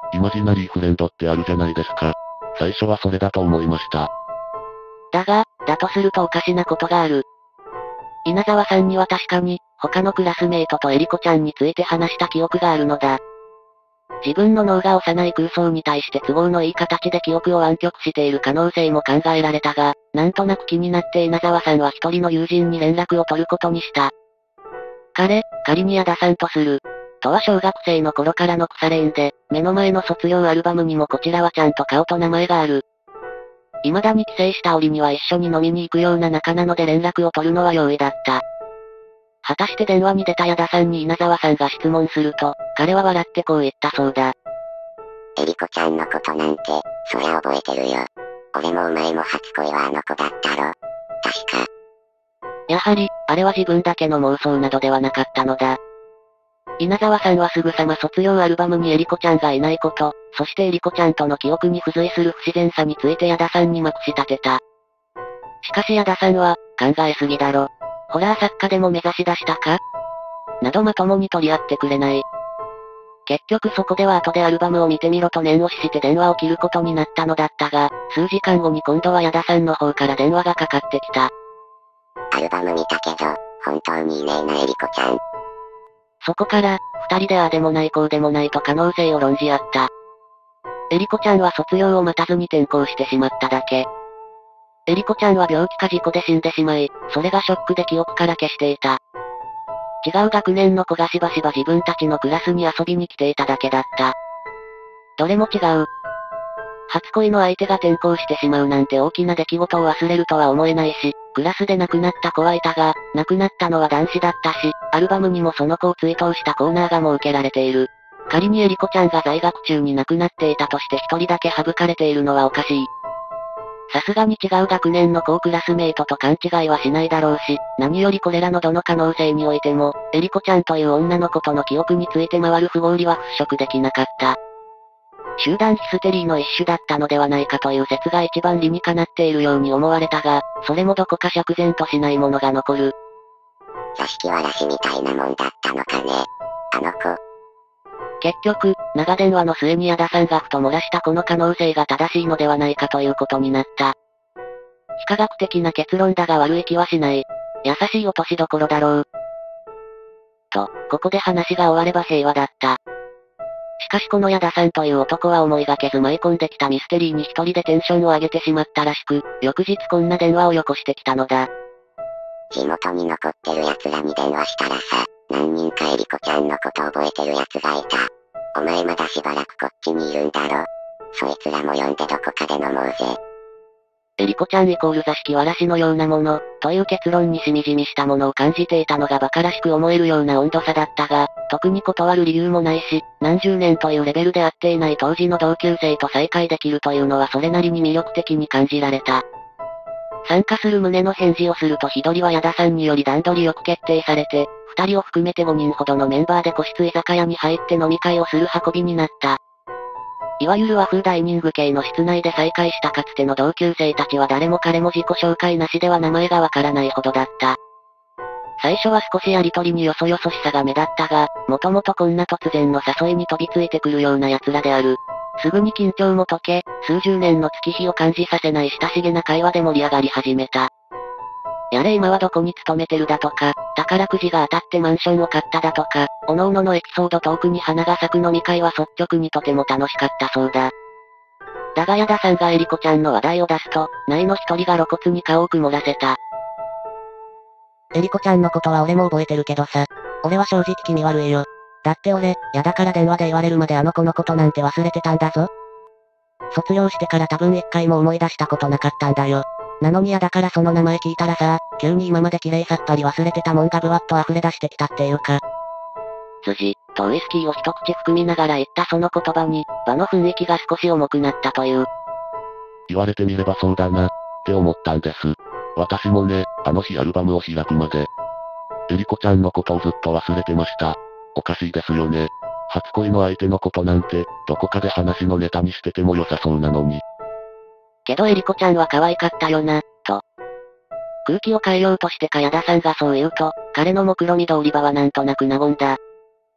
イマジナリーフレンドってあるじゃないですか。最初はそれだと思いました。 だが、だとするとおかしなことがある。稲沢さんには確かに、他のクラスメイトとエリコちゃんについて話した記憶があるのだ。自分の脳が幼い空想に対して都合のいい形で記憶を暗曲している可能性も考えられたが、なんとなく気になって稲沢さんは一人の友人に連絡を取ることにした。彼、仮に矢田さんとする。とは小学生の頃からの腐れ縁で、目の前の卒業アルバムにもこちらはちゃんと顔と名前がある。未だに帰省した折には一緒に飲みに行くような仲なので連絡を取るのは容易だった。果たして電話に出た矢田さんに稲沢さんが質問すると、彼は笑ってこう言ったそうだ。 エリコちゃんのことなんて、そりゃ覚えてるよ。俺もお前も初恋はあの子だったろ。確か。 やはり、あれは自分だけの妄想などではなかったのだ。稲沢さんはすぐさま卒業アルバムにエリコちゃんがいないこと、そしてエリコちゃんとの記憶に付随する不自然さについて矢田さんにまくし立てた。しかし矢田さんは、考えすぎだろ。ホラー作家でも目指し出したかなどまともに取り合ってくれない。結局そこでは後でアルバムを見てみろと念押しして電話を切ることになったのだったが、数時間後に今度は矢田さんの方から電話がかかってきた。 アルバム見たけど、本当にいねえなエリコちゃん。 そこから、二人でああでもないこうでもないと可能性を論じ合った。エリコちゃんは卒業を待たずに転校してしまっただけ。エリコちゃんは病気か事故で死んでしまい、それがショックで記憶から消していた。違う学年の子がしばしば自分たちのクラスに遊びに来ていただけだった。どれも違う。初恋の相手が転校してしまうなんて大きな出来事を忘れるとは思えないし、クラスで亡くなった子はいたが、亡くなったのは男子だったし、アルバムにもその子を追悼したコーナーが設けられている。仮にエリコちゃんが在学中に亡くなっていたとして一人だけ省かれているのはおかしい。さすがに違う学年の高クラスメイトと勘違いはしないだろうし、何よりこれらのどの可能性においても、エリコちゃんという女の子との記憶について回る不合理は払拭できなかった。集団ヒステリーの一種だったのではないかという説が一番理にかなっているように思われたが、それもどこか釈然としないものが残る。 座敷わらしみたいなもんだったのかね。あの子。 結局、長電話の末に矢田さんがふと漏らしたこの可能性が正しいのではないかということになった。非科学的な結論だが悪い気はしない。優しい落としどころだろう。と、ここで話が終われば平和だった。しかしこの矢田さんという男は思いがけず舞い込んできたミステリーに一人でテンションを上げてしまったらしく、翌日こんな電話をよこしてきたのだ。 地元に残ってる奴らに電話したらさ、何人かエリコちゃんのこと覚えてる奴がいた。お前まだしばらくこっちにいるんだろ。そいつらも呼んでどこかで飲もうぜ。 エリコちゃんイコール座敷わらしのようなもの、という結論にしみじみしたものを感じていたのが馬鹿らしく思えるような温度差だったが、特に断る理由もないし、何十年というレベルで会っていない当時の同級生と再会できるというのはそれなりに魅力的に感じられた。参加する旨の返事をすると日取りは矢田さんにより段取りよく決定されて、二人を含めてごにんほどのメンバーで個室居酒屋に入って飲み会をする運びになった。いわゆる和風ダイニング系の室内で再会したかつての同級生たちは誰も彼も自己紹介なしでは名前がわからないほどだった。最初は少しやりとりによそよそしさが目立ったが、もともとこんな突然の誘いに飛びついてくるような奴らである。すぐに緊張も解け、数十年の月日を感じさせない親しげな会話で盛り上がり始めた。やれ今はどこに勤めてるだとか、宝くじが当たってマンションを買っただとか、各々のエピソードトークに花が咲く飲み会は率直にとても楽しかったそうだ。だが矢田さんがエリコちゃんの話題を出すと、内の一人が露骨に顔を曇らせた。 エリコちゃんのことは俺も覚えてるけどさ。俺は正直気味悪いよ。だって俺、矢田から電話で言われるまであの子のことなんて忘れてたんだぞ。卒業してから多分一回も思い出したことなかったんだよ。なのに矢田からその名前聞いたらさ、急に今まで綺麗さっぱり忘れてたもんがブワッと溢れ出してきたっていうか。 辻、とウイスキーを一口含みながら言ったその言葉に、場の雰囲気が少し重くなったという。 言われてみればそうだな、って思ったんです。私もね、あの日アルバムを開くまで、エリコちゃんのことをずっと忘れてました。おかしいですよね。初恋の相手のことなんて、どこかで話のネタにしてても良さそうなのに。 けどエリコちゃんは可愛かったよな、と。空気を変えようとしてか矢田さんがそう言うと、彼の目論見通り場はなんとなく和んだ。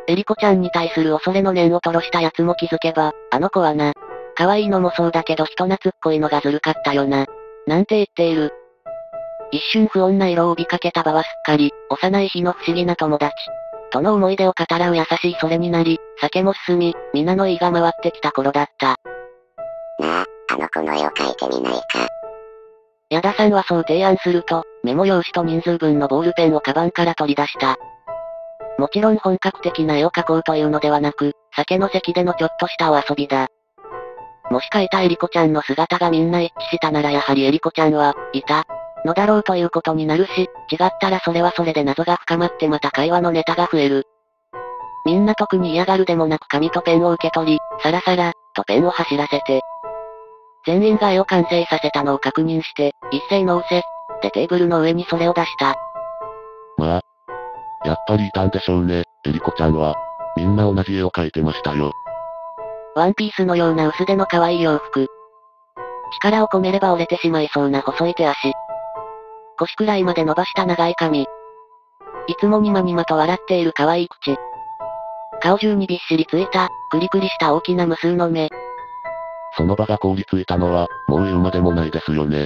エリコちゃんに対する恐れの念を吐露した奴も気づけば、あの子はな。可愛いのもそうだけど人懐っこいのがずるかったよな。なんて言っている。一瞬不穏な色を帯びかけた場はすっかり、幼い日の不思議な友達。との思い出を語らう優しいそれになり、酒も進み、皆の意が回ってきた頃だった。 なあ、あの子の絵を描いてみないか。 矢田さんはそう提案すると、メモ用紙と人数分のボールペンをカバンから取り出した。もちろん本格的な絵を描こうというのではなく、酒の席でのちょっとしたお遊びだ。もし描いたエリコちゃんの姿がみんな一致したならやはりエリコちゃんは、いた、のだろうということになるし、違ったらそれはそれで謎が深まってまた会話のネタが増える。みんな特に嫌がるでもなく紙とペンを受け取り、サラサラ、とペンを走らせて。全員が絵を完成させたのを確認して、一斉の押せ、でテーブルの上にそれを出した。 まあ、やっぱりいたんでしょうね、エリコちゃんは。みんな同じ絵を描いてましたよ。 ワンピースのような薄手の可愛い洋服。力を込めれば折れてしまいそうな細い手足。腰くらいまで伸ばした長い髪。いつもニマニマと笑っている可愛い口。顔中にびっしりついた、クリクリした大きな無数の目。 その場が凍りついたのは、もう言うまでもないですよね。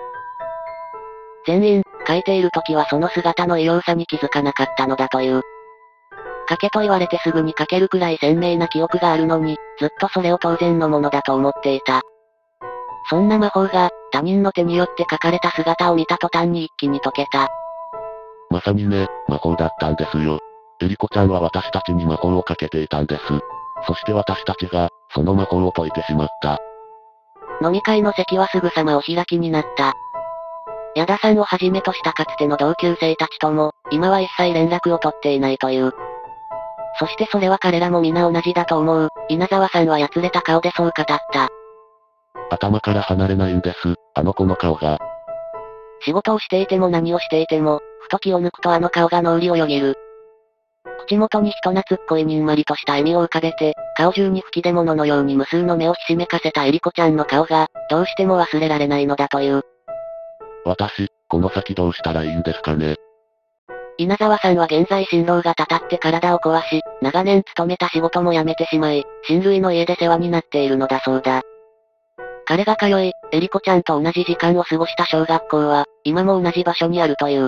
全員、描いている時はその姿の異様さに気づかなかったのだという。描けと言われてすぐに描けるくらい鮮明な記憶があるのに、ずっとそれを当然のものだと思っていた。そんな魔法が、他人の手によって描かれた姿を見た途端に一気に解けた。 まさにね、魔法だったんですよ。エリコちゃんは私たちに魔法をかけていたんです。そして私たちが、その魔法を解いてしまった。 飲み会の席はすぐさまお開きになった。矢田さんをはじめとしたかつての同級生たちとも、今は一切連絡を取っていないという。そしてそれは彼らも皆同じだと思う。稲沢さんはやつれた顔でそう語った。 頭から離れないんです、あの子の顔が。 仕事をしていても何をしていても、ふと気を抜くとあの顔が脳裏をよぎる。口元に人懐っこいにんまりとした笑みを浮かべて、顔中に吹き出物のように無数の目をひしめかせたエリコちゃんの顔が、どうしても忘れられないのだという。 私、この先どうしたらいいんですかね。 稲沢さんは現在心労がたたって体を壊し、長年勤めた仕事も辞めてしまい、親類の家で世話になっているのだそうだ。彼が通い、エリコちゃんと同じ時間を過ごした小学校は、今も同じ場所にあるという。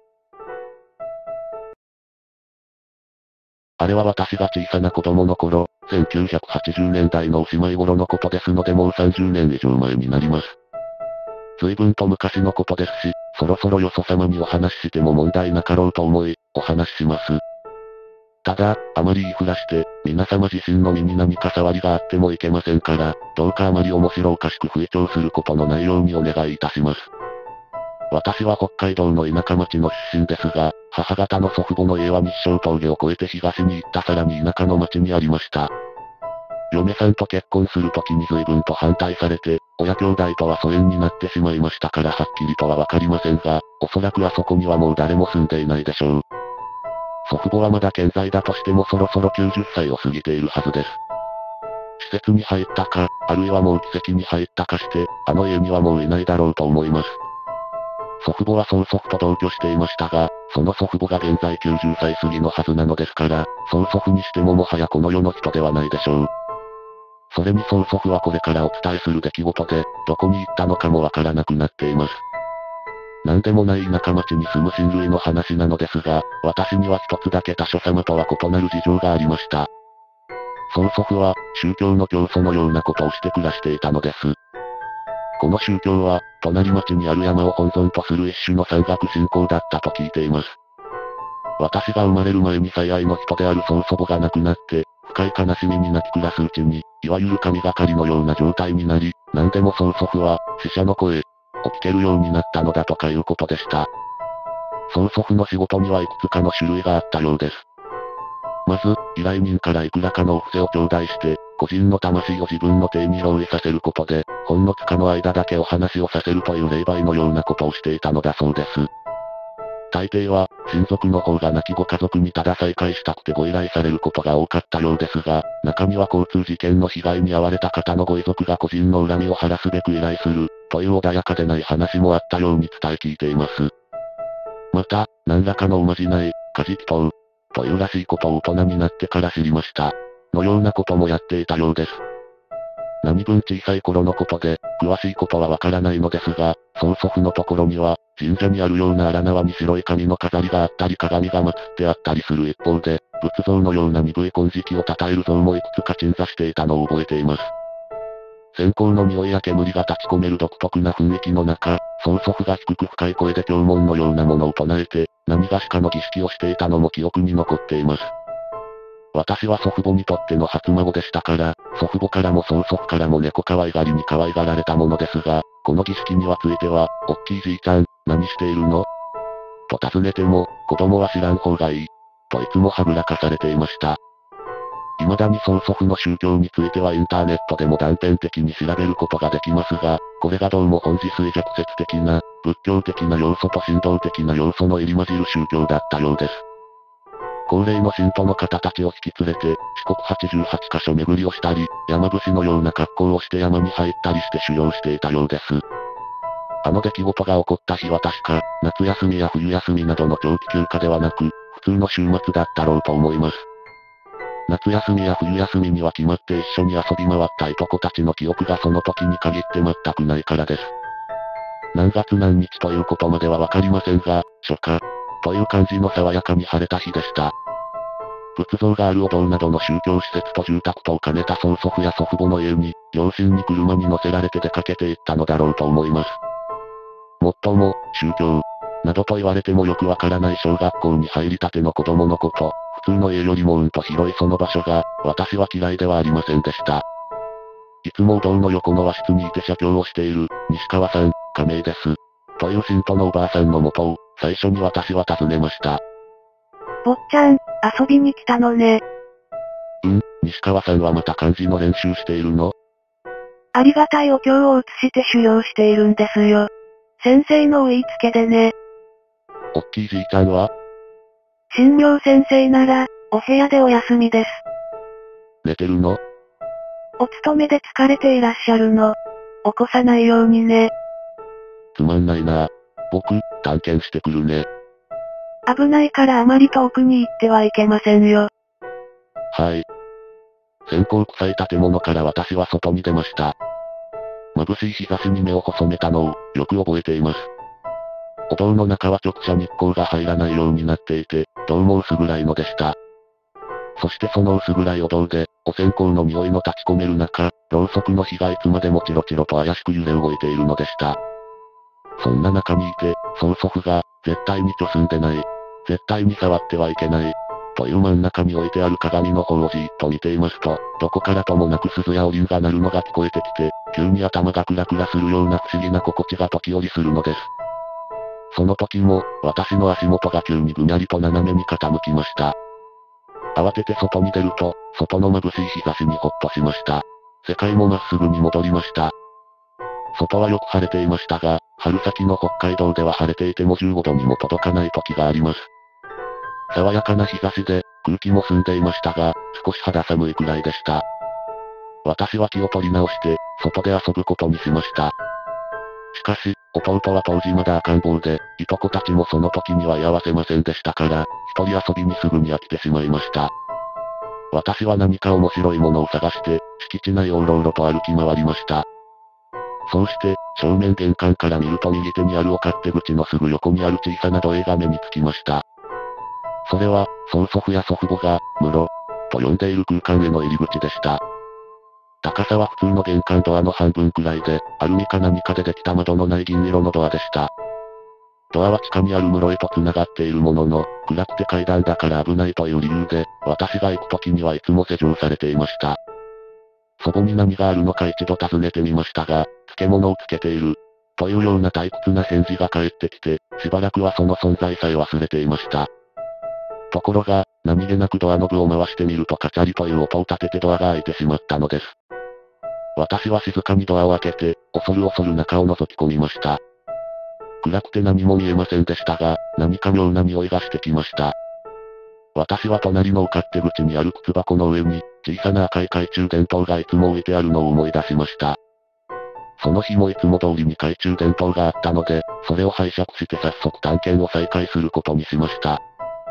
あれは私が小さな子供の頃、せんきゅうひゃくはちじゅうねんだいのおしまい頃のことですのでもうさんじゅうねん以上前になります。随分と昔のことですし、そろそろよそ様にお話ししても問題なかろうと思い、お話しします。ただ、あまり言いふらして、皆様自身の身に何か触りがあってもいけませんから、どうかあまり面白おかしく吹聴することのないようにお願いいたします。私は北海道の田舎町の出身ですが、母方の祖父母の家は日照峠を越えて東に行ったさらに田舎の町にありました。嫁さんと結婚するときに随分と反対されて、親兄弟とは疎遠になってしまいましたからはっきりとはわかりませんが、おそらくあそこにはもう誰も住んでいないでしょう。祖父母はまだ健在だとしてもそろそろきゅうじゅっさいを過ぎているはずです。施設に入ったか、あるいはもう奇跡に入ったかして、あの家にはもういないだろうと思います。祖父母は曽祖父と同居していましたが、その祖父母が現在きゅうじゅっさい過ぎのはずなのですから、曽祖父にしてももはやこの世の人ではないでしょう。それに曽祖父はこれからお伝えする出来事で、どこに行ったのかもわからなくなっています。なんでもない田舎町に住む親類の話なのですが、私には一つだけ他所様とは異なる事情がありました。曽祖父は、宗教の教祖のようなことをして暮らしていたのです。この宗教は、隣町にある山を本尊とする一種の山岳信仰だったと聞いています。私が生まれる前に最愛の人である曽祖母が亡くなって、深い悲しみに泣き暮らすうちに、いわゆる神がかりのような状態になり、何でも曽祖父は、死者の声、を聞けるようになったのだとかいうことでした。曽祖父の仕事にはいくつかの種類があったようです。まず、依頼人からいくらかのお布施を頂戴して、個人の魂を自分の手に用意させることで、ほんのつかの間だけお話をさせるという霊媒のようなことをしていたのだそうです。大抵は、親族の方が亡きご家族にただ再会したくてご依頼されることが多かったようですが、中には交通事件の被害に遭われた方のご遺族が個人の恨みを晴らすべく依頼する、という穏やかでない話もあったように伝え聞いています。また、何らかのおまじない、家事祈祷、 というらしいことを大人になってから知りました。のようなこともやっていたようです。何分小さい頃のことで、詳しいことはわからないのですが、曽祖父のところには、神社にあるような荒縄に白い紙の飾りがあったり鏡が祀ってあったりする一方で、仏像のような鈍い金色を称える像もいくつか鎮座していたのを覚えています。線香の匂いや煙が立ち込める独特な雰囲気の中、曽祖父が低く深い声で経文のようなものを唱えて、何がしかの儀式をしていたのも記憶に残っています。私は祖父母にとっての初孫でしたから、祖父母からも曽祖父からも猫可愛がりに可愛がられたものですが、この儀式にはついては、おっきいじいちゃん、何しているのと尋ねても、子供は知らん方がいい。といつもはぐらかされていました。未だに曽祖父の宗教についてはインターネットでも断片的に調べることができますが、これがどうも本自衰弱説的な、仏教的な要素と神道的な要素の入り混じる宗教だったようです。高齢の信徒の方たちを引き連れて、四国はちじゅうはちカ所巡りをしたり、山伏のような格好をして山に入ったりして修行していたようです。あの出来事が起こった日は確か、夏休みや冬休みなどの長期休暇ではなく、普通の週末だったろうと思います。夏休みや冬休みには決まって一緒に遊び回ったいとこたちの記憶がその時に限って全くないからです。何月何日ということまではわかりませんが、初夏、という感じの爽やかに晴れた日でした。仏像があるお堂などの宗教施設と住宅とを兼ねた曽祖父や祖父母の家に、両親に車に乗せられて出かけていったのだろうと思います。もっとも、宗教、などと言われてもよくわからない小学校に入りたての子供のこと、普通の家よりもうんと広いその場所が、私は嫌いではありませんでした。いつもお堂の横の和室にいて写経をしている、西川さん、亀井です。という信徒のおばあさんの元を、最初に私は尋ねました。 坊ちゃん、遊びに来たのね。 うん、西川さんはまた漢字の練習しているの？ ありがたいお経を写して修行しているんですよ。先生のお言いつけでね。 おっきいじいちゃんは？ 神妙先生なら、お部屋でお休みです。 寝てるの？ お勤めで疲れていらっしゃるの。起こさないようにね。 つまんないな。僕、探検してくるね。 危ないからあまり遠くに行ってはいけませんよ。 はい。線香臭い建物から私は外に出ました。眩しい日差しに目を細めたのを、よく覚えています。お堂の中は直射日光が入らないようになっていて、どうも薄暗いのでした。そしてその薄暗いお堂で、お線香の匂いの立ち込める中、ろうそくの火がいつまでもチロチロと怪しく揺れ動いているのでした。そんな中にいて、曽祖父が、絶対に虚寸でない。絶対に触ってはいけない。という真ん中に置いてある鏡の方をじーっと見ていますと、どこからともなく鈴やおりんが鳴るのが聞こえてきて、急に頭がクラクラするような不思議な心地が時折するのです。その時も、私の足元が急にぐにゃりと斜めに傾きました。慌てて外に出ると、外の眩しい日差しにほっとしました。世界もまっすぐに戻りました。外はよく晴れていましたが、春先の北海道では晴れていてもじゅうごどにも届かない時があります。爽やかな日差しで、空気も澄んでいましたが、少し肌寒いくらいでした。私は気を取り直して、外で遊ぶことにしました。しかし、弟は当時まだ赤ん坊で、いとこたちもその時には居合わせませんでしたから、一人遊びにすぐに飽きてしまいました。私は何か面白いものを探して、敷地内をうろうろと歩き回りました。そうして、正面玄関から見ると右手にあるお勝手口のすぐ横にある小さな土塀が目につきました。それは、曽祖父や祖父母が、室、と呼んでいる空間への入り口でした。高さは普通の玄関ドアの半分くらいで、アルミか何かでできた窓のない銀色のドアでした。ドアは地下にある室へと繋がっているものの、暗くて階段だから危ないという理由で、私が行く時にはいつも施錠されていました。そこに何があるのか一度尋ねてみましたが、漬物をつけている、というような退屈な返事が返ってきて、しばらくはその存在さえ忘れていました。ところが、何気なくドアノブを回してみるとカチャリという音を立ててドアが開いてしまったのです。私は静かにドアを開けて、恐る恐る中を覗き込みました。暗くて何も見えませんでしたが、何か妙な匂いがしてきました。私は隣のお勝手口にある靴箱の上に、小さな赤い懐中電灯がいつも置いてあるのを思い出しました。その日もいつも通りに懐中電灯があったので、それを拝借して早速探検を再開することにしました。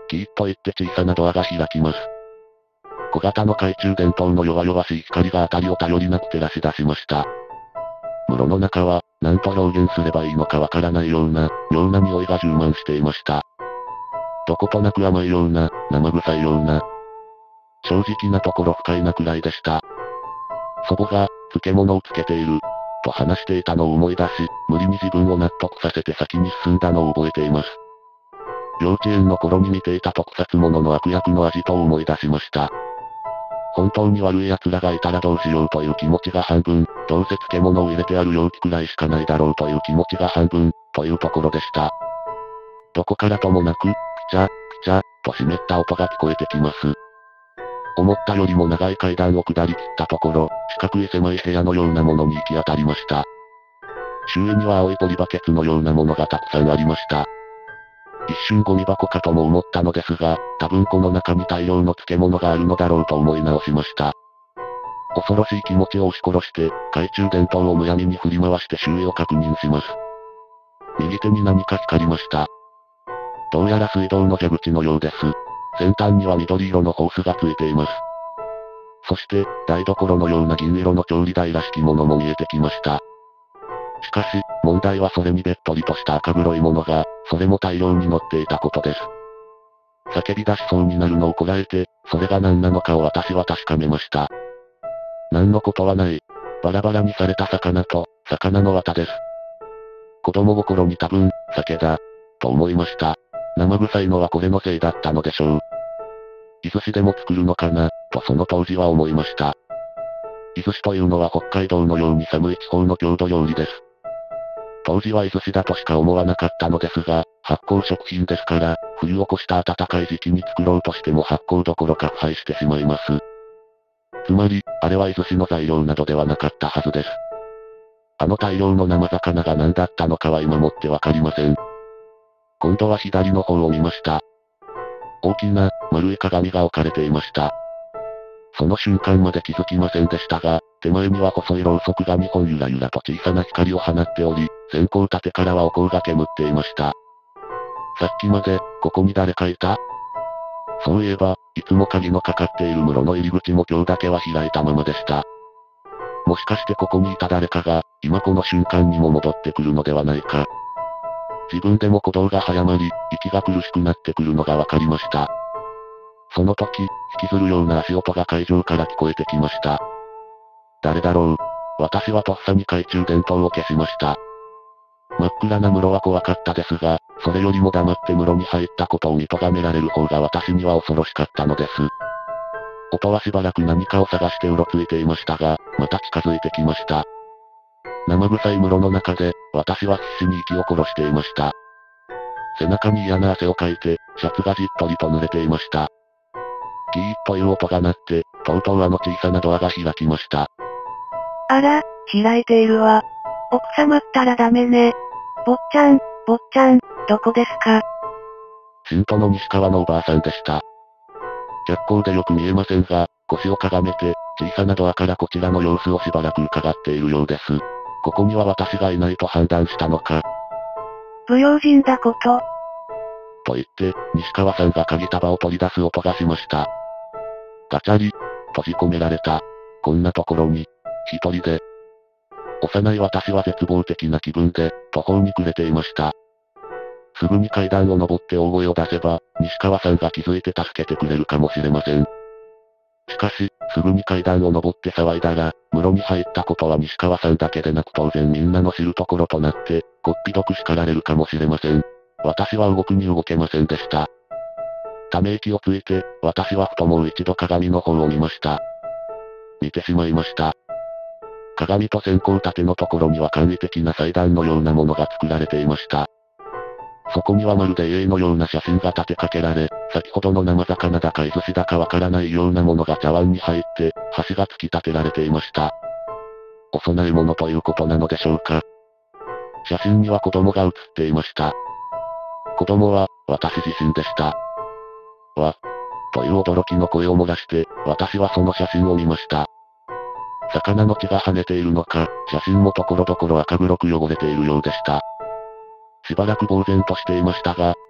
キーッと言って小さなドアが開きます。小型の懐中電灯の弱々しい光が辺りを頼りなく照らし出しました。室の中は、何と表現すればいいのかわからないような、妙な匂いが充満していました。どことなく甘いような、生臭いような。正直なところ不快なくらいでした。祖母が、漬物をつけている、と話していたのを思い出し、無理に自分を納得させて先に進んだのを覚えています。幼稚園の頃に見ていた特撮ものの悪役の味と思い出しました。本当に悪い奴らがいたらどうしようという気持ちが半分、どうせ漬物を入れてある容器くらいしかないだろうという気持ちが半分、というところでした。どこからともなく、ピチャ、ピチャ、と湿った音が聞こえてきます。思ったよりも長い階段を下り切ったところ、四角い狭い部屋のようなものに行き当たりました。周囲には青いポリバケツのようなものがたくさんありました。一瞬ゴミ箱かとも思ったのですが、多分この中に大量の漬物があるのだろうと思い直しました。恐ろしい気持ちを押し殺して、懐中電灯をむやみに振り回して周囲を確認します。右手に何か光りました。どうやら水道の蛇口のようです。先端には緑色のホースがついています。そして、台所のような銀色の調理台らしきものも見えてきました。しかし、問題はそれにべっとりとした赤黒いものが、それも大量に乗っていたことです。叫び出しそうになるのをこらえて、それが何なのかを私は確かめました。何のことはない。バラバラにされた魚と、魚の綿です。子供心に多分、酒だ、と思いました。生臭いのはこれのせいだったのでしょう。伊豆市でも作るのかな、とその当時は思いました。伊豆市というのは北海道のように寒い地方の郷土料理です。当時は伊豆市だとしか思わなかったのですが、発酵食品ですから、冬を越した暖かい時期に作ろうとしても発酵どころか腐敗してしまいます。つまり、あれは伊豆市の材料などではなかったはずです。あの大量の生魚が何だったのかは今もってわかりません。今度は左の方を見ました。大きな、丸い鏡が置かれていました。その瞬間まで気づきませんでしたが、手前には細いろうそくがにほんゆらゆらと小さな光を放っており、線香立てからはお香が煙っていました。さっきまで、ここに誰かいた？そういえば、いつも鍵のかかっている室の入り口も今日だけは開いたままでした。もしかしてここにいた誰かが、今この瞬間にも戻ってくるのではないか。自分でも鼓動が早まり、息が苦しくなってくるのがわかりました。その時、引きずるような足音が会場から聞こえてきました。誰だろう。私はとっさに懐中電灯を消しました。真っ暗な室は怖かったですが、それよりも黙って室に入ったことを見咎められる方が私には恐ろしかったのです。音はしばらく何かを探してうろついていましたが、また近づいてきました。生臭い室の中で、私は必死に息を殺していました。背中に嫌な汗をかいて、シャツがじっとりと濡れていました。キーッという音が鳴って、とうとうあの小さなドアが開きました。 あら、開いているわ。奥様ったらダメね。坊ちゃん、坊ちゃん、どこですか？ 新都の西川のおばあさんでした。逆光でよく見えませんが、腰をかがめて、小さなドアからこちらの様子をしばらく伺っているようです。ここには私がいないと判断したのか。 不用心だこと。 と言って、西川さんが鍵束を取り出す音がしました。ガチャリ、閉じ込められた。こんなところに、一人で。幼い私は絶望的な気分で、途方に暮れていました。すぐに階段を登って大声を出せば、西川さんが気づいて助けてくれるかもしれません。しかし、すぐに階段を登って騒いだら、室に入ったことは西川さんだけでなく当然みんなの知るところとなって、こっぴどく叱られるかもしれません。私は動くに動けませんでした。ため息をついて、私はふともう一度鏡の方を見ました。見てしまいました。鏡と線香立てのところには簡易的な祭壇のようなものが作られていました。そこにはまるで絵のような写真が立てかけられ、先ほどの生魚だか伊豆市だかわからないようなものが茶碗に入って、箸が突き立てられていました。お供え物ということなのでしょうか。写真には子供が写っていました。子供は、私自身でした。わ、という驚きの声を漏らして、私はその写真を見ました。魚の血が跳ねているのか、写真もところどころ赤黒く汚れているようでした。しばらく呆然としていましたが、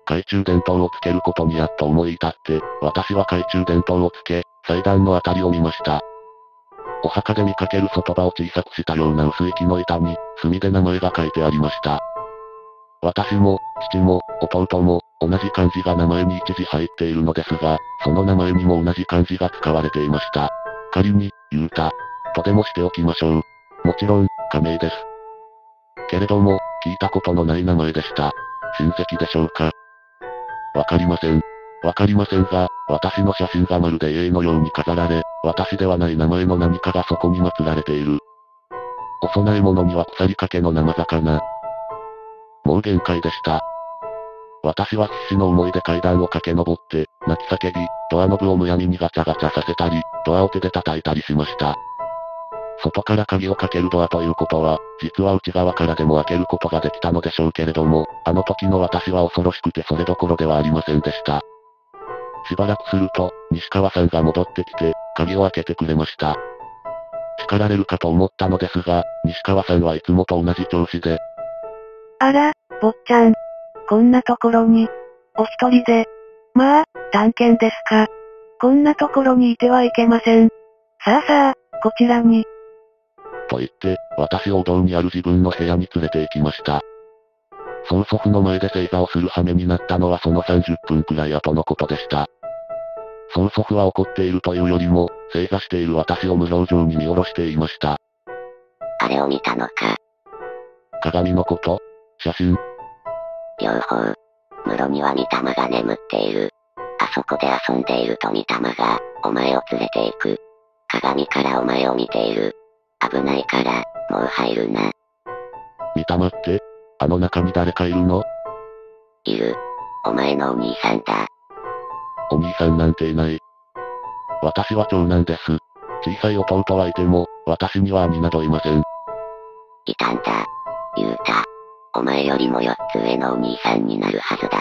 懐中電灯をつけることにやっと思い至って、私は懐中電灯をつけ、祭壇のあたりを見ました。お墓で見かける外葉を小さくしたような薄い木の板に、墨で名前が書いてありました。私も、父も、弟も、同じ漢字が名前に一字入っているのですが、その名前にも同じ漢字が使われていました。仮に、ゆうた、とでもしておきましょう。もちろん、仮名です。けれども、聞いたことのない名前でした。親戚でしょうか？わかりません。わかりませんが、私の写真がまるで絵のように飾られ、私ではない名前の何かがそこに祀られている。お供え物には腐りかけの生魚。もう限界でした。私は必死の思いで階段を駆け上って、泣き叫び、ドアノブをむやみにガチャガチャさせたり、ドアを手で叩いたりしました。外から鍵をかけるドアということは、実は内側からでも開けることができたのでしょうけれども、あの時の私は恐ろしくてそれどころではありませんでした。しばらくすると、西川さんが戻ってきて、鍵を開けてくれました。叱られるかと思ったのですが、西川さんはいつもと同じ調子で。 あら、坊ちゃん。こんなところに、お一人で。まあ、探検ですか。こんなところにいてはいけません。さあさあ、こちらに。 と言って、私をお堂にある自分の部屋に連れて行きました。曽祖父の前で正座をする羽目になったのはそのさんじゅっぷんくらい後のことでした。曽祖父は怒っているというよりも、正座している私を無表情に見下ろしていました。 あれを見たのか。 鏡のこと？写真？ 両方。室には御霊が眠っている。あそこで遊んでいると御霊が、お前を連れて行く。鏡からお前を見ている。危ないから、もう入るな。 御霊って？あの中に誰かいるの？ いる。お前のお兄さんだ。 お兄さんなんていない。私は長男です。小さい弟はいても、私には兄などいません。 いたんだ。ゆうた。お前よりもよっつ上のお兄さんになるはずだった。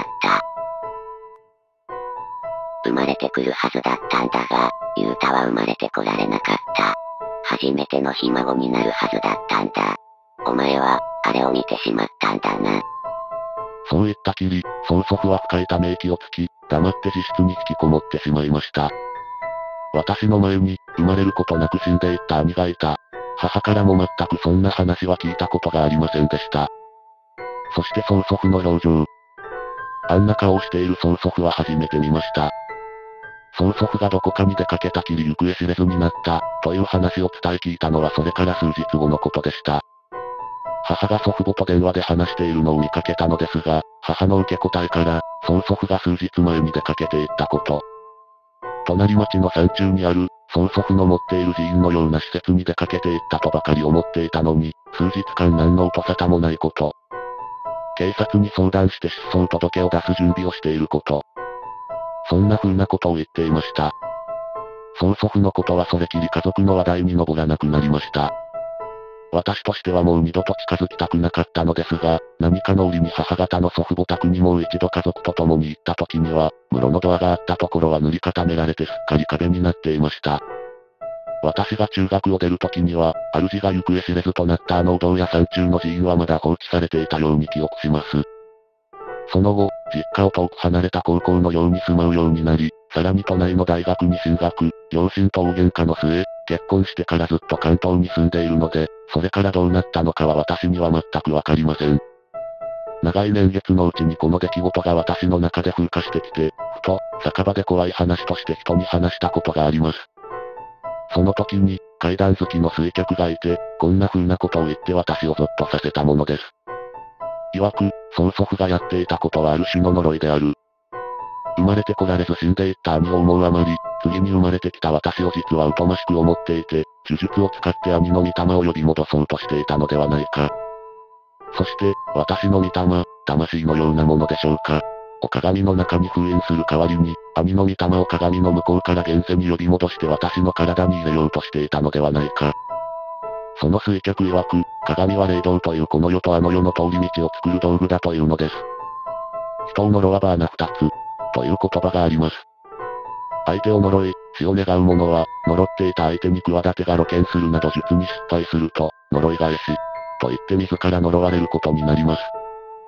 生まれてくるはずだったんだが、ゆうたは生まれてこられなかった。初めてのひ孫になるはずだったんだ。お前は、あれを見てしまったんだな。 そう言ったきり、曽祖父は深いため息をつき、黙って自室に引きこもってしまいました。私の前に、生まれることなく死んでいった兄がいた。母からも全くそんな話は聞いたことがありませんでした。そして曽祖父の表情。あんな顔をしている曽祖父は初めて見ました。曽祖父がどこかに出かけたきり行方知れずになった、という話を伝え聞いたのはそれから数日後のことでした。母が祖父母と電話で話しているのを見かけたのですが、母の受け答えから、曽祖父が数日前に出かけていったこと。隣町の山中にある、曽祖父の持っている寺院のような施設に出かけていったとばかり思っていたのに、数日間何の音沙汰もないこと。警察に相談して失踪届を出す準備をしていること。そんな風なことを言っていました。曽祖父のことはそれきり家族の話題に上らなくなりました。私としてはもう二度と近づきたくなかったのですが、何かの折に母方の祖父母宅にもう一度家族と共に行った時には、室のドアがあったところは塗り固められてすっかり壁になっていました。私が中学を出る時には、主が行方知れずとなったあのお堂や山中の寺院はまだ放置されていたように記憶します。その後、実家を遠く離れた高校の寮に住まうようになり、さらに都内の大学に進学、両親と大喧嘩の末、結婚してからずっと関東に住んでいるので、それからどうなったのかは私には全くわかりません。長い年月のうちにこの出来事が私の中で風化してきて、ふと、酒場で怖い話として人に話したことがあります。その時に、怪談好きの水客がいて、こんな風なことを言って私をゾッとさせたものです。曰く、曽祖父がやっていたことはある種の呪いである。生まれてこられず死んでいった兄を思うあまり、次に生まれてきた私を実は疎ましく思っていて、呪術を使って兄の御霊を呼び戻そうとしていたのではないか。そして、私の御霊、魂のようなものでしょうか。お鏡の中に封印する代わりに、兄の御霊を鏡の向こうから現世に呼び戻して私の体に入れようとしていたのではないか。その水客曰く、鏡は霊道というこの世とあの世の通り道を作る道具だというのです。人を呪わば穴二つ、という言葉があります。相手を呪い、死を願う者は、呪っていた相手に企てが露見するなど術に失敗すると、呪い返し、と言って自ら呪われることになります。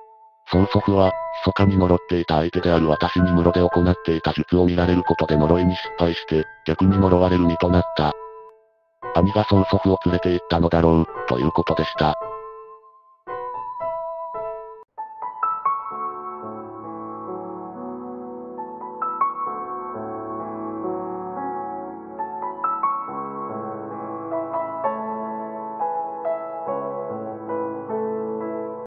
曽祖父は、密かに呪っていた相手である私に室で行っていた術を見られることで呪いに失敗して、逆に呪われる身となった。兄が曽祖父を連れて行ったのだろう、ということでした。